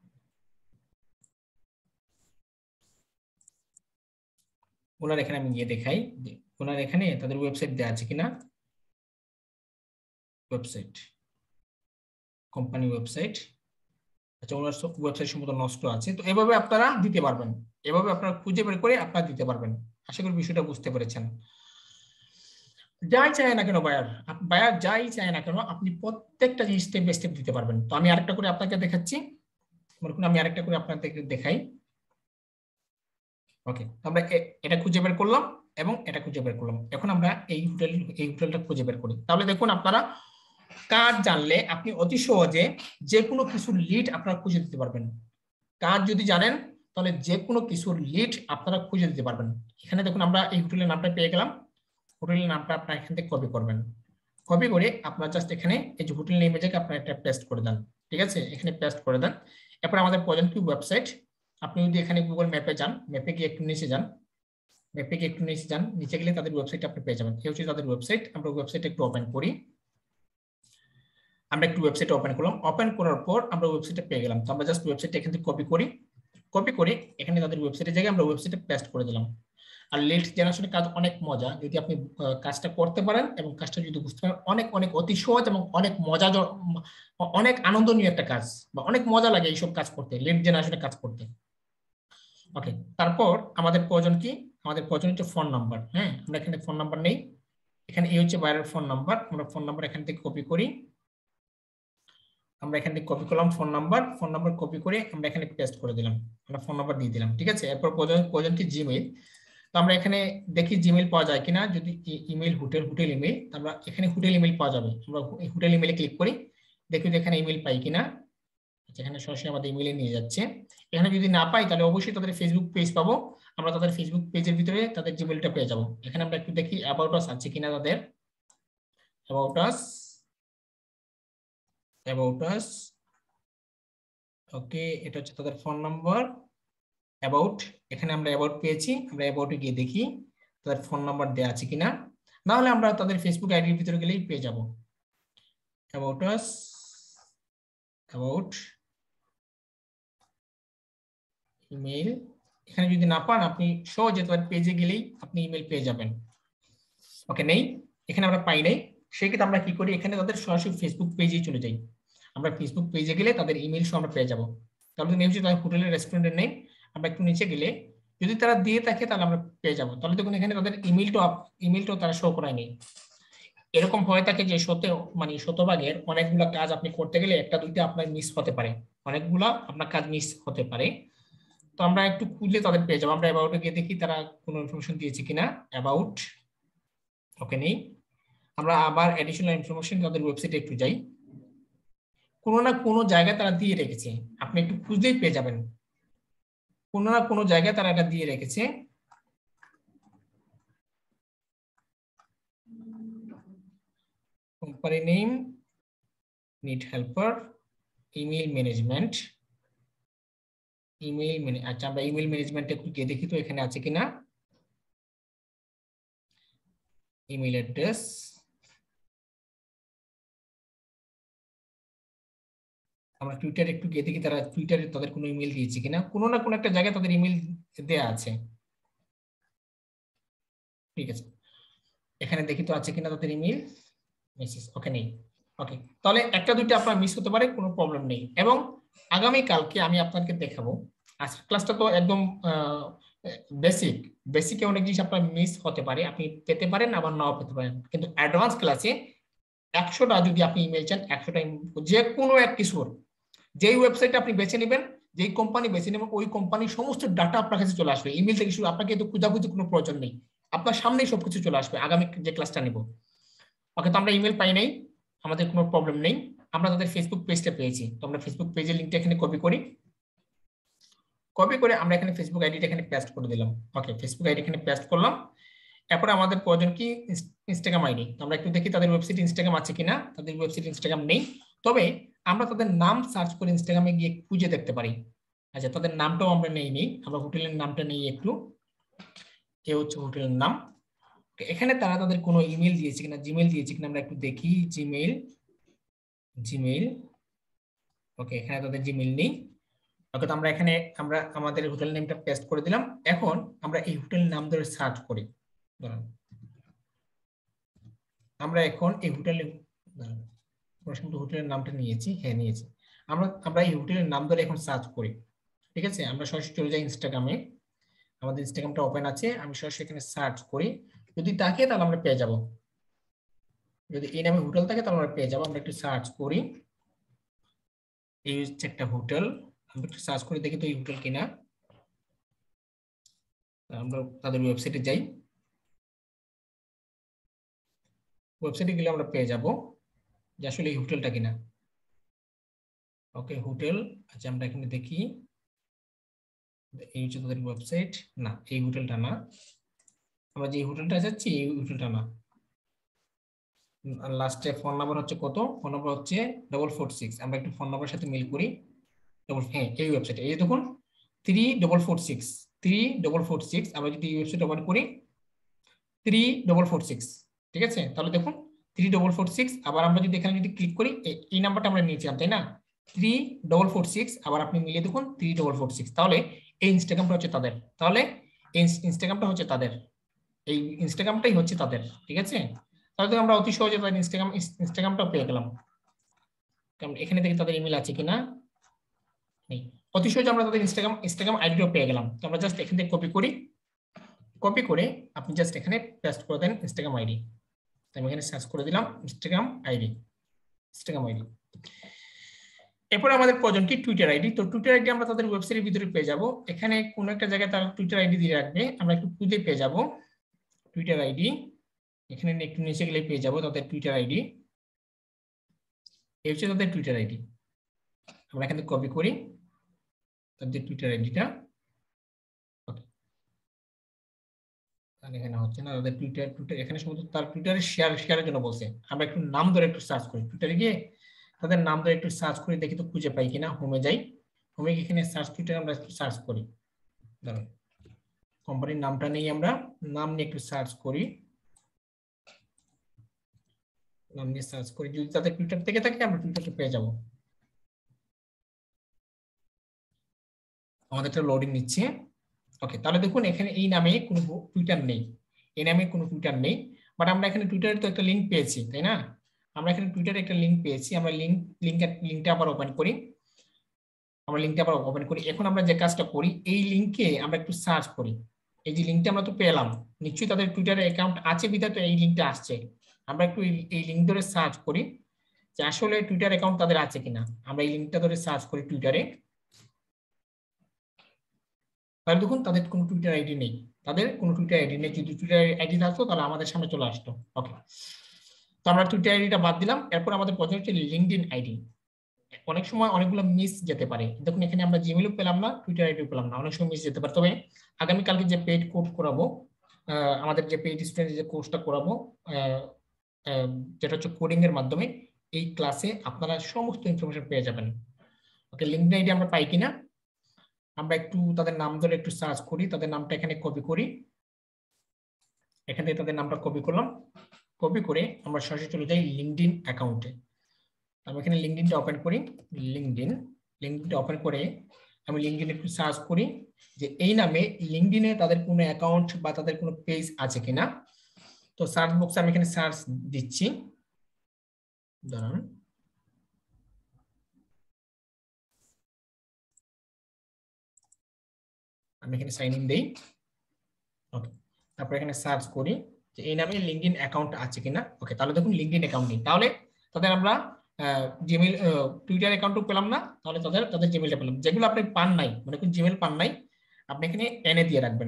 A: ওনার এখানে আমি গিয়ে দেখাই যে ওনার এখানে তাদের ওয়েবসাইট দেওয়া আছে কিনা, ওয়েবসাইট, কোম্পানি ওয়েবসাইট, আচ্ছা ওনার ওয়েবসাইট সম্পূর্ণ নষ্ট আছে। তো এভাবে আপনারা দিতে পারবেন, এভাবে আপনারা খুঁজে বের করে আপনারা দিতে পারবেন। আশা করি বিষয়টা বুঝতে পেরেছেন। যাই চায় না কেন বায়ার যাই চায় না কেন, আপনি প্রত্যেকটা জিনিস স্টেপ বাই স্টেপ দিতে পারবেন। তো আমি আরেকটা করে আপনাকে দেখাচ্ছি, মনে করুন আমি আরেকটা করে আপনাদেরকে দেখাই। ওকে, আমরা এটা খুঁজে বের করলাম এবং এটা খুঁজে বের করলাম। এখন আমরা এই হোটেলটা খুঁজে বের করি। তাহলে দেখুন, আপনারা কাজ জানলে আপনি অতি সহজে যে কোনো কিছুর লিড আপনারা খুঁজে দিতে পারবেন। কাজ যদি জানেন, তাহলে যে কোনো কিছুর লিড আপনারা খুঁজে দিতে পারবেন। এখানে দেখুন, আমরা এই হোটেলের নামটা পেয়ে গেলাম। হোটেলের নামটা আপনারা এখান থেকে কপি করবেন, কপি করে আপনার জাস্ট এখানে এই যে হোটেল নেমে যাকে আপনারা একটা পেস্ট করে দেন। ঠিক আছে, এখানে পেস্ট করে দেন। এরপর আমাদের প্রয়োজন কি, ওয়েবসাইট। আপনি যদি এখানে গুগল ম্যাপে যান, ম্যাপে গিয়ে একটু নিচে যান, নিচে গেলে তাদের ওয়েবসাইট আপনি পেয়ে যাবেন। এই হচ্ছে তাদের ওয়েবসাইট। আমরা ওয়েবসাইট একটু ওপেন করি, আমরা একটু ওয়েবসাইট ওপেন করলাম। ওপেন করার পর আমরা ওয়েবসাইটে পেয়ে গেলাম। তো আমরা জাস্ট ওয়েবসাইটটা এখান থেকে কপি করি, কপি করে এখানে তাদের ওয়েবসাইটের জায়গায় আমরা ওয়েবসাইটে পেস্ট করে দিলাম। আর লিড জেনারেশনের কাজ অনেক মজা, যদি আপনি কাজটা করতে পারেন এবং কাজটা যদি বুঝতে পারেন, অনেক অনেক অতি সহজ এবং অনেক মজা, অনেক আনন্দনীয় একটা কাজ, বা অনেক মজা লাগে এইসব কাজ করতে, লিড জেনারেশনের কাজ করতে। ওকে, তারপর আমাদের প্রয়োজন কি, আমাদের প্রয়োজন হচ্ছে ফোন নাম্বার। হ্যাঁ, আমরা এখানে ফোন নাম্বার নেই, এখানে এই হচ্ছে বাইরের ফোন নাম্বার। আমরা ফোন নাম্বার এখান থেকে কপি করি, আমরা এখান থেকে কপি করলাম ফোন নাম্বার কপি করে আমরা এখানে পেস্ট করে দিলাম, আমরা ফোন নাম্বার দিয়ে দিলাম। ঠিক আছে, এরপর প্রয়োজন কি, জিমেইল। তো আমরা এখানে দেখি জিমেইল পাওয়া যায় কিনা, যদি ইমেল হোটেল ইমেল, আমরা এখানে হোটেল ইমেল পাওয়া যাবে, আমরা হোটেল ইমেলে ক্লিক করি, দেখি যে এখানে ইমেল পাই কিনা। এখানে সরাসরি আমাদের ইমেলে নিয়ে যাচ্ছে। এখানে যদি না পাই, তাহলে অবশ্যই তাদের ফেসবুক পেজ পাবো, আমরা তাদের ফেসবুক পেজের ভিতরে তাদের জিমেইলটা পেয়ে যাবো। এখানে আমরা একটু দেখি অ্যাবাউট আস আছে কিনা, তাদের অ্যাবাউট আস, ওকে, এটা হচ্ছে তাদের ফোন নাম্বার, অ্যাবাউট। এখানে আমরা অ্যাবাউট পেয়েছি, আমরা অ্যাবাউটে গিয়ে দেখি তাদের ফোন নাম্বার দেওয়া আছে কিনা, না হলে আমরা তাদের ফেসবুক আইডির ভিতরে গেলেই পেয়ে যাব। About us, about, email. এখানে যদি না পান, আপনি সহজে তাদের পেজে গেলেই আপনি ইমেল পেয়ে যাবেন। ওকে, নেই, এখানে আমরা পাই নাই, সেক্ষেত্রে আমরা কি করি, এখানে তাদের সরাসরি ফেসবুক পেজেই চলে যাই। আমরা ফেসবুক পেজে গেলে তাদের ইমেল সহ আমরা পেয়ে যাবো। তাহলে নেই হচ্ছে তাদের হোটেলের রেস্টুরেন্টের নেই, আমরা একটু নিচে গেলে যদি তারা দিয়ে থাকে, তাহলে আমরা পেয়ে যাবো। তাহলে দেখুন, এখানে তাদের ইমেলটাও তারা শো করায় নেই। এরকম হয়ে থাকে যে শতভাগের অনেকগুলা কাজ আপনি করতে গেলে একটা দুইটা আপনার মিস হতে পারে, অনেকগুলা আপনার কাজ মিস হতে পারে। তো আমরা একটু খুঁজলে তাদের পেয়ে যাবো। আমরা অ্যাবাউটে গিয়ে দেখি তারা কোনো ইনফরমেশন দিয়েছে কিনা, অ্যাবাউট, ওকে, নেই। আমরা আবার এডিশনাল ইনফরমেশন তাদের ওয়েবসাইটে একটু যাই, কোনো না কোনো জায়গায় তারা দিয়ে রেখেছে, আপনি একটু খুঁজলেই পেয়ে যাবেন, কোনো না কোনো জায়গায় তারা এটা দিয়ে রেখেছে। Company name, need helper, email management, আচ্ছা আমরা ইমেল ম্যানেজমেন্টে একটু গিয়ে দেখি তো এখানে আছে কিনা, ইমেল অ্যাড্রেস, আমরা টুইটারে একটু গিয়ে দেখি তারা টুইটারে তাদের কোনো ইমেল দিয়েছে কিনা, কোনো না কোনো একটা জায়গায় তাদের ইমেল দেয়া আছে। ঠিক আছে, এখানে দেখি তো আছে কিনা তাদের ইমেল মেসেজ, ওকে, নেই। ওকে, তাহলে একটা দুইটা আপনার মিস হতে পারে, কোনো প্রবলেম নেই। এবং আগামী কালকে আমি আপনাকে দেখাবো, আজকের ক্লাসটা তো একদম বেসিক, বেসিকে অনেক জিনিস আপনার মিস হতে পারে, আপনি পেতে পারেন আবার নাও পেতে পারেন, কিন্তু অ্যাডভান্স ক্লাসে 100টা যদি আপনি ইমেল চান 100টা যে কোনো এক কিছুর, যেই ওয়েবসাইট আপনি বেছে নেবেন, যেই কোম্পানি বেছে নেবেন, ওই কোম্পানির সমস্ত ডাটা আপনার কাছে চলে আসবে ইমেল থেকে শুরু। আপনাকে তো খোঁজাখুঁজি কোনো প্রয়োজন নেই, আপনার সামনেই সবকিছু চলে আসবে। আগামী যে ক্লাসটা নেব, ওকে, তো আমরা ইমেল পাই নাই, আমাদের কোনো প্রবলেম নেই, আমরা তাদের ফেসবুক পেজটা পেয়েছি। তো আমরা ফেসবুক পেজের লিঙ্কটা এখানে কপি করি, কপি করে আমরা এখানে ফেসবুক আইডিটা এখানে পেস্ট করে দিলাম। ওকে, ফেসবুক আইডি এখানে পেস্ট করলাম। এরপর আমাদের প্রয়োজন কি, ইনস্টাগ্রাম আইডি। আমরা একটু দেখি তাদের ওয়েবসাইট ইনস্টাগ্রাম আছে কিনা। তাদের ওয়েবসাইট ইনস্টাগ্রাম নেই, তবে আমরা তাদের নাম সার্চ করে ইনস্টাগ্রামে গিয়ে খুঁজে দেখতে পারি। আচ্ছা, তাদের নামটাও আমরা নেই, আমরা হোটেলের নামটা নেই একটু। এ হচ্ছে হোটেলের নাম। এখানে তারা তাদের কোনো ইমেল দিয়েছে কিনা, জিমেল দিয়েছে কিনা আমরা একটু দেখি। জিমেল, জিমেল, ওকে, এখানে তাদের জিমেল নেই। ওকে, তো আমরা এখানে আমাদের হোটেল নেমটা পেস্ট করে দিলাম। এখন আমরা এই হোটেল নাম ধরে সার্চ করি। ধরুন আমরা এখন এই হোটেলের হোটেলের নামটা নিয়েছি, হ্যাঁ নিয়েছি। আমরা এই হোটেলের নাম ধরে এখন সার্চ করি। ঠিক আছে, আমরা সরাসরি চলে যাই ইনস্টাগ্রামে, আমাদের ইনস্টাগ্রামটা ওপেন আছে, আমি সরাসরি এখানে সার্চ করি। যদি থাকে তাহলে আমরা পেয়ে যাব, যদি এই নামে হোটেল থাকে তাহলে আমরা পেয়ে যাবো। আমরা একটু সার্চ করি, এই হচ্ছে একটা হোটেল, আমরা একটু সার্চ করে দেখি তো এই হোটেল কিনা। আমরা তাদের ওয়েবসাইটে যাই, ওয়েবসাইটে গেলে আমরা পেয়ে যাব যে আসলে এই হোটেলটা কিনা। ওকে, হোটেল, আচ্ছা আমরা এখানে দেখি, এই হচ্ছে তাদের ওয়েবসাইট। না, এই হোটেলটা না, আমরা যে হোটেলটা যাচ্ছি এই হোটেলটা না। লাস্টে ফোন নাম্বার হচ্ছে কত, ফোন নাম্বার হচ্ছে 446। আমরা একটু ফোন নাম্বারের সাথে মিল করি। হ্যাঁ, এই ওয়েবসাইট, এই দেখুন 3446, 3446। আমরা যদি এই ওয়েবসাইট ওপেন করি 3446, ঠিক আছে, তাহলে দেখুন 3446। আবার আমরা যদি এখানে যদি ক্লিক করি, এই নাম্বারটা আমরা নিয়েছিলাম তাই না, 3446। আবার আপনি মিলিয়ে দেখুন 3446, তাহলে এই ইনস্টাগ্রামটা হচ্ছে তাদের, তাহলে এই ইনস্টাগ্রামটা হচ্ছে তাদের, এই ইনস্টাগ্রামটাই হচ্ছে তাদের। ঠিক আছে, তাহলে তো আমরা অতি সহজে তাদের ইনস্টাগ্রামটা পেয়ে গেলাম। কারণ এখানে থেকে তাদের ইমেল আছে কিনা নেই, অতি সহজে আমরা তাদের ইনস্টাগ্রাম আইডিও পেয়ে গেলাম। তো আমরা জাস্ট এখান থেকে কপি করি, কপি করে আপনি জাস্ট এখানে পেস্ট করে দেন ইনস্টাগ্রাম আইডি। আমি এখানে সার্চ করে দিলাম ইনস্টাগ্রাম আইডি, ইনস্টাগ্রাম আইডি। এরপরে আমাদের প্রয়োজন কি, টুইটার আইডি। তো টুইটার আইডি আমরা তাদের ওয়েবসাইটের ভিতরে পেয়ে যাব। এখানে কোন একটা জায়গায় তারা টুইটার আইডি দিয়ে রাখবে, আমরা একটু খুঁজে পেয়ে যাব টুইটার আইডি। এখানে একটু নিচে গেলে পেয়ে যাব তাদের টুইটার আইডি। এই হচ্ছে তাদের টুইটার আইডি। আমরা এখানে কপি করি তাদের টুইটার আইডিটা। এখানে হচ্ছে না তাদের টুইটার, এখানে সম্ভবত তার টুইটারে শেয়ারের জন্য বলছে। আমরা একটু নাম ধরে একটু সার্চ করি, টুইটারে গিয়ে তাদের নাম ধরে একটু সার্চ করি, দেখি তো খুঁজে পাই কিনা। হোমে যাই, হোমে গিয়ে এখানে সার্চ টুইটার আমরা একটু সার্চ করি। ধরুন কোম্পানির নামটা নেই, আমরা নাম নিয়ে একটু সার্চ করি, নাম নিয়ে সার্চ করি। যদি তাদের টুইটার থেকে থাকে আমরা টুইটারটা পেয়ে যাব। আমাদের একটা লোডিং নিচ্ছে। ওকে, তাহলে দেখুন এখানে এই নামে কোনো টুইটার নেই, এই নামে কোনো টুইটার নেই। বাট আমরা এখানে টুইটারের তো একটা লিঙ্ক পেয়েছি তাই না, আমরা এখানে টুইটারে একটা লিঙ্ক পেয়েছি। আমরা লিঙ্কটা আবার ওপেন করি, আমরা লিঙ্কটা আবার ওপেন করি। এখন আমরা যে কাজটা করি, এই লিঙ্কে আমরা একটু সার্চ করি। এই যে লিঙ্কটা আমরা তো পেলাম, নিশ্চয়ই তাদের টুইটারে অ্যাকাউন্ট আছে বিধায় তো এই লিঙ্কটা আসছে। আমরা একটু এই লিঙ্ক ধরে সার্চ করি যে আসলে টুইটার অ্যাকাউন্ট তাদের আছে কিনা। আমরা এই লিঙ্কটা ধরে সার্চ করি টুইটারে, তাহলে দেখুন তাদের কোনো টুইটার আইডি নেই, তাদের কোনো টুইটার আইডি নেই। যদি টুইটার আইডি থাকতো তাহলে আমাদের সামনে চলে আসতো। ওকে, তো আমরা টুইটার আইডিটা বাদ দিলাম। এরপর আমাদের প্রয়োজন হচ্ছে লিঙ্কডইন আইডি। অনেক সময় অনেকগুলো মিস যেতে পারে, দেখুন এখানে আমরা জিমেলও পেলাম না, টুইটার আইডিও পেলাম না, অনেক সময় মিস যেতে পারে। তবে আগামীকালকে যে পেইড কোর্স করাবো, আমাদের যে পেইড স্টুডেন্ট যে কোর্সটা করাবো, যেটা হচ্ছে কোডিং এর মাধ্যমে, এই ক্লাসে আপনারা সমস্ত ইনফরমেশন পেয়ে যাবেন। ওকে, লিঙ্কডইন আইডি আমরা পাই কিনা, আমরা একটু তাদের নাম ধরে একটু সার্চ করি, তাদের নামটা এখানে কপি করি, এখান থেকে তাদের নামটা কপি করলাম, কপি করে আমরা সরাসরি চলে যাই লিঙ্কডইন অ্যাকাউন্টে। আমি এখানে লিঙ্কডইনটা ওপেন করি, লিঙ্কডইনটা ওপেন করে আমি লিঙ্কডইনে একটু সার্চ করি যে এই নামে লিঙ্কডইনে তাদের কোনো অ্যাকাউন্ট বা তাদের কোনো পেজ আছে কিনা। তো সার্চ বক্সে আমি এখানে সার্চ দিচ্ছি, দাঁড়ান আমি এখানে সাইন ইন দেই। তারপর এখানে সার্চ করি যে এই নামে লিঙ্কডইন অ্যাকাউন্ট আছে কিনা। ওকে, তাহলে দেখুন লিঙ্কডইন অ্যাকাউন্ট নেই, তাহলে তাদের আমরা জিমেইল টুইটার অ্যাকাউন্টও পেলাম না, তাহলে তাদের জিমেইলটা পেলাম। যেগুলো আপনি পান নাই, মানে কোন জিমেইল পান নাই, আপনি এখানে এনএ দিয়ে রাখবেন,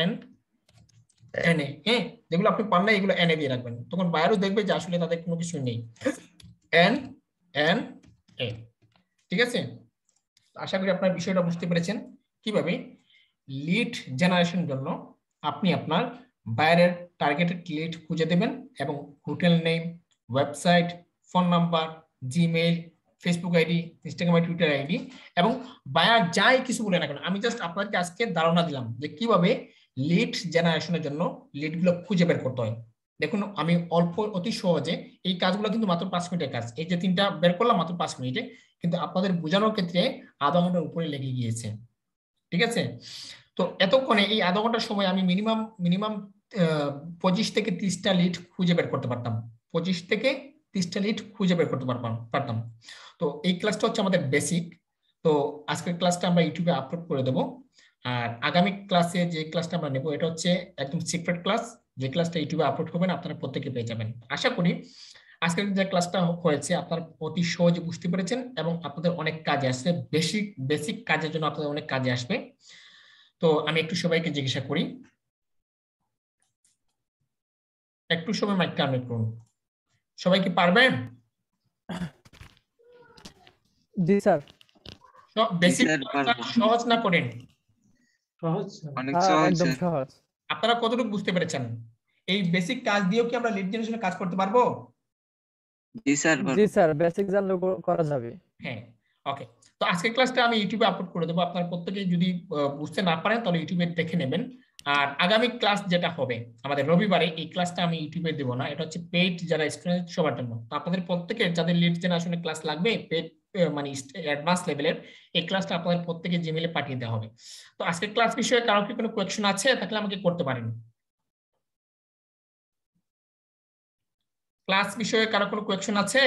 A: এনএ, হ্যাঁ, যেগুলো আপনি পান নাই এগুলো এনএ দিয়ে রাখবেন, তখন বায়ারও দেখবে যে আসলে তাদের কোনো কিছু নেই। এন এন এ, ঠিক আছে। আশা করি আপনার বিষয়টা বুঝতে পেরেছেন কিভাবে লিড জেনারেশনের জন্য আপনি আপনার বায়ারের টার্গেটেড লিড খুঁজে দেবেন এবং hotel name, website, phone number, Gmail, Facebook ID, Instagram ID, Twitter ID এবং বায়ার যাই কিছু বলে না কেন, আমি জাস্ট আপনাদেরকে আজকে ধারণা দিলাম যে কিভাবে লিড জেনারেশনের জন্য লিডগুলো খুঁজে বের করতে হয়। দেখুন আমি অতি সহজে এই কাজগুলো কিন্তু মাত্র 5 মিনিটের কাজ, এই যে 3টা বের করলাম মাত্র 5 মিনিটে, কিন্তু আপনাদের বোঝানোর ক্ষেত্রে আধা ঘন্টার উপরে লেগে গিয়েছে, ঠিক আছে। তো এতক্ষণে এই আধা ঘন্টার সময় আমি মিনিমাম 25 থেকে 30টা লিড খুঁজে বের করতে পারতাম, 25 থেকে 30টা লিড খুঁজে বের করতে পারতাম। তো এই ক্লাসটা হচ্ছে আমাদের বেসিক। তো আজকের ক্লাসটা আমরা ইউটিউবে আপলোড করে দেবো, আর আগামী ক্লাসে যে ক্লাসটা আমরা নেব এটা হচ্ছে একদম সিক্রেট ক্লাস, যে ক্লাসটা ইউটিউবে আপলোড করবেন আপনারা প্রত্যেকে পেয়ে যাবেন। আশা করি আজকের যে ক্লাসটা হয়েছে আপনারা অতি সহজে বুঝতে পেরেছেন এবং আপনাদের অনেক কাজে আসবে, বেসিক কাজের জন্য আপনাদের অনেক কাজে আসবে। তো আমি একটু সবাইকে জিজ্ঞাসা করি, একটু সময় মাইকটা আনমিউট করুন। সবাই কি পারবেন?
B: জি স্যার।
A: বেসিক সহজ না করেন?
C: সহজ,
D: অনেক সহজ,
B: একদম সহজ।
A: আপনারা কতটুকু বুঝতে পেরেছেন? এই বেসিক কাজ দিয়েও কি আমরা লিড জেনারেশনে কাজ করতে পারবো?
D: জি স্যার,
B: জি স্যার, বেসিক জানলে করা যাবে।
A: হ্যাঁ, ওকে। তো আজকের ক্লাসটা আমি ইউটিউবে আপলোড করে দেবো, আপনারা প্রত্যেকে যদি বুঝতে না পারেন তাহলে ইউটিউবে দেখে নেবেন। আর আগামী ক্লাস যেটা হবে আমাদের রবিবারে, এই ক্লাসটা আমি ইউটিউবে দেবো না, এটা হচ্ছে পেইড যারা স্টুডেন্ট সবার জন্য। তো আপনাদের প্রত্যেকের যাদের লিড জেনারেশনের ক্লাস লাগবে পেইড মানে অ্যাডভান্স লেভেলের, এই ক্লাসটা আপনাদের প্রত্যেকে জিমেইলে পাঠিয়ে দেওয়া হবে। তো আজকের ক্লাস বিষয়ে কারো কি কোনো কোয়েশ্চন আছে তাহলে আমাকে করতে পারেন। ক্লাস বিষয়ে কারো কোনো কোয়েশ্চন আছে?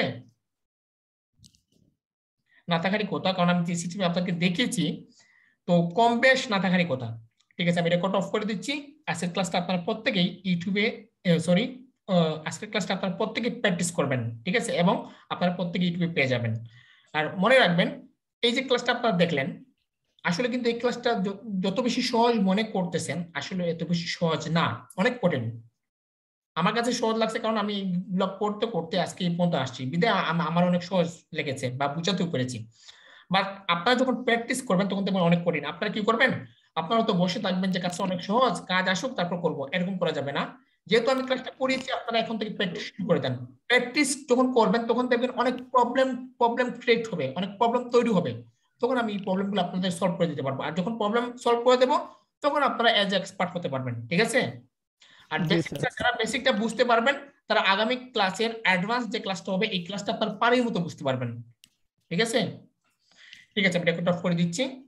A: না থাকারই কথা, কারণ আমি সিসিটিভি আপনাকে দেখিয়েছি, তো কম বেশ না থাকারই কথা। ঠিক আছে, আমি রেকর্ড অফ করে দিচ্ছি। আজকের ক্লাসটা আপনারা প্রত্যেকেই ইউটিউবে আজকের ক্লাসটা আপনারা প্রত্যেকেই প্র্যাকটিস করবেন, ঠিক আছে, এবং আপনারা প্রত্যেকে ইউটিউবে পেয়ে যাবেন। আর মনে রাখবেন এই যে ক্লাসটা আপনারা দেখলেন, আসলে কিন্তু এই ক্লাসটা যত বেশি সহজ মনে করতেছেন আসলে এত বেশি সহজ না, অনেক কঠিন। আমার কাছে সহজ লাগছে কারণ আমি ব্লগ করতে করতে আজকে এই পর্যন্ত আসছি, বিধায় আমার অনেক সহজ লেগেছে বা বুঝাতেও পেরেছি। বাট আপনারা যখন প্র্যাকটিস করবেন তখন দেখবেন অনেক কঠিন। আপনারা কি করবেন, আপনারা তো বসে থাকবেন যে কাজটা অনেক সহজ, কাজ আসুক তারপর করবো, এরকম করা যাবে না। যেহেতু আমি ক্লাসটা করিয়েছি আপনারা এখন থেকে প্র্যাকটিস শুরু করে দেন। প্র্যাকটিস যখন করবেন তখন দেখবেন অনেক প্রবলেম ক্রিয়েট হবে, অনেক প্রবলেম তৈরি হবে, তখন আমি এই প্রবলেমগুলো আপনাদের সলভ করে দিতে পারবো। আর যখন প্রবলেম সলভ করে দেবো তখন আপনারা এজ এক্সপার্ট হতে পারবেন, ঠিক আছে। আর যারা বেসিকটা বুঝতে পারবেন তারা আগামী ক্লাসের অ্যাডভান্স যে ক্লাসটা হবে এই ক্লাসটা আপনার পারের মতো বুঝতে পারবেন, ঠিক আছে। ঠিক আছে, আমি রেকর্ড অফ করে দিচ্ছি।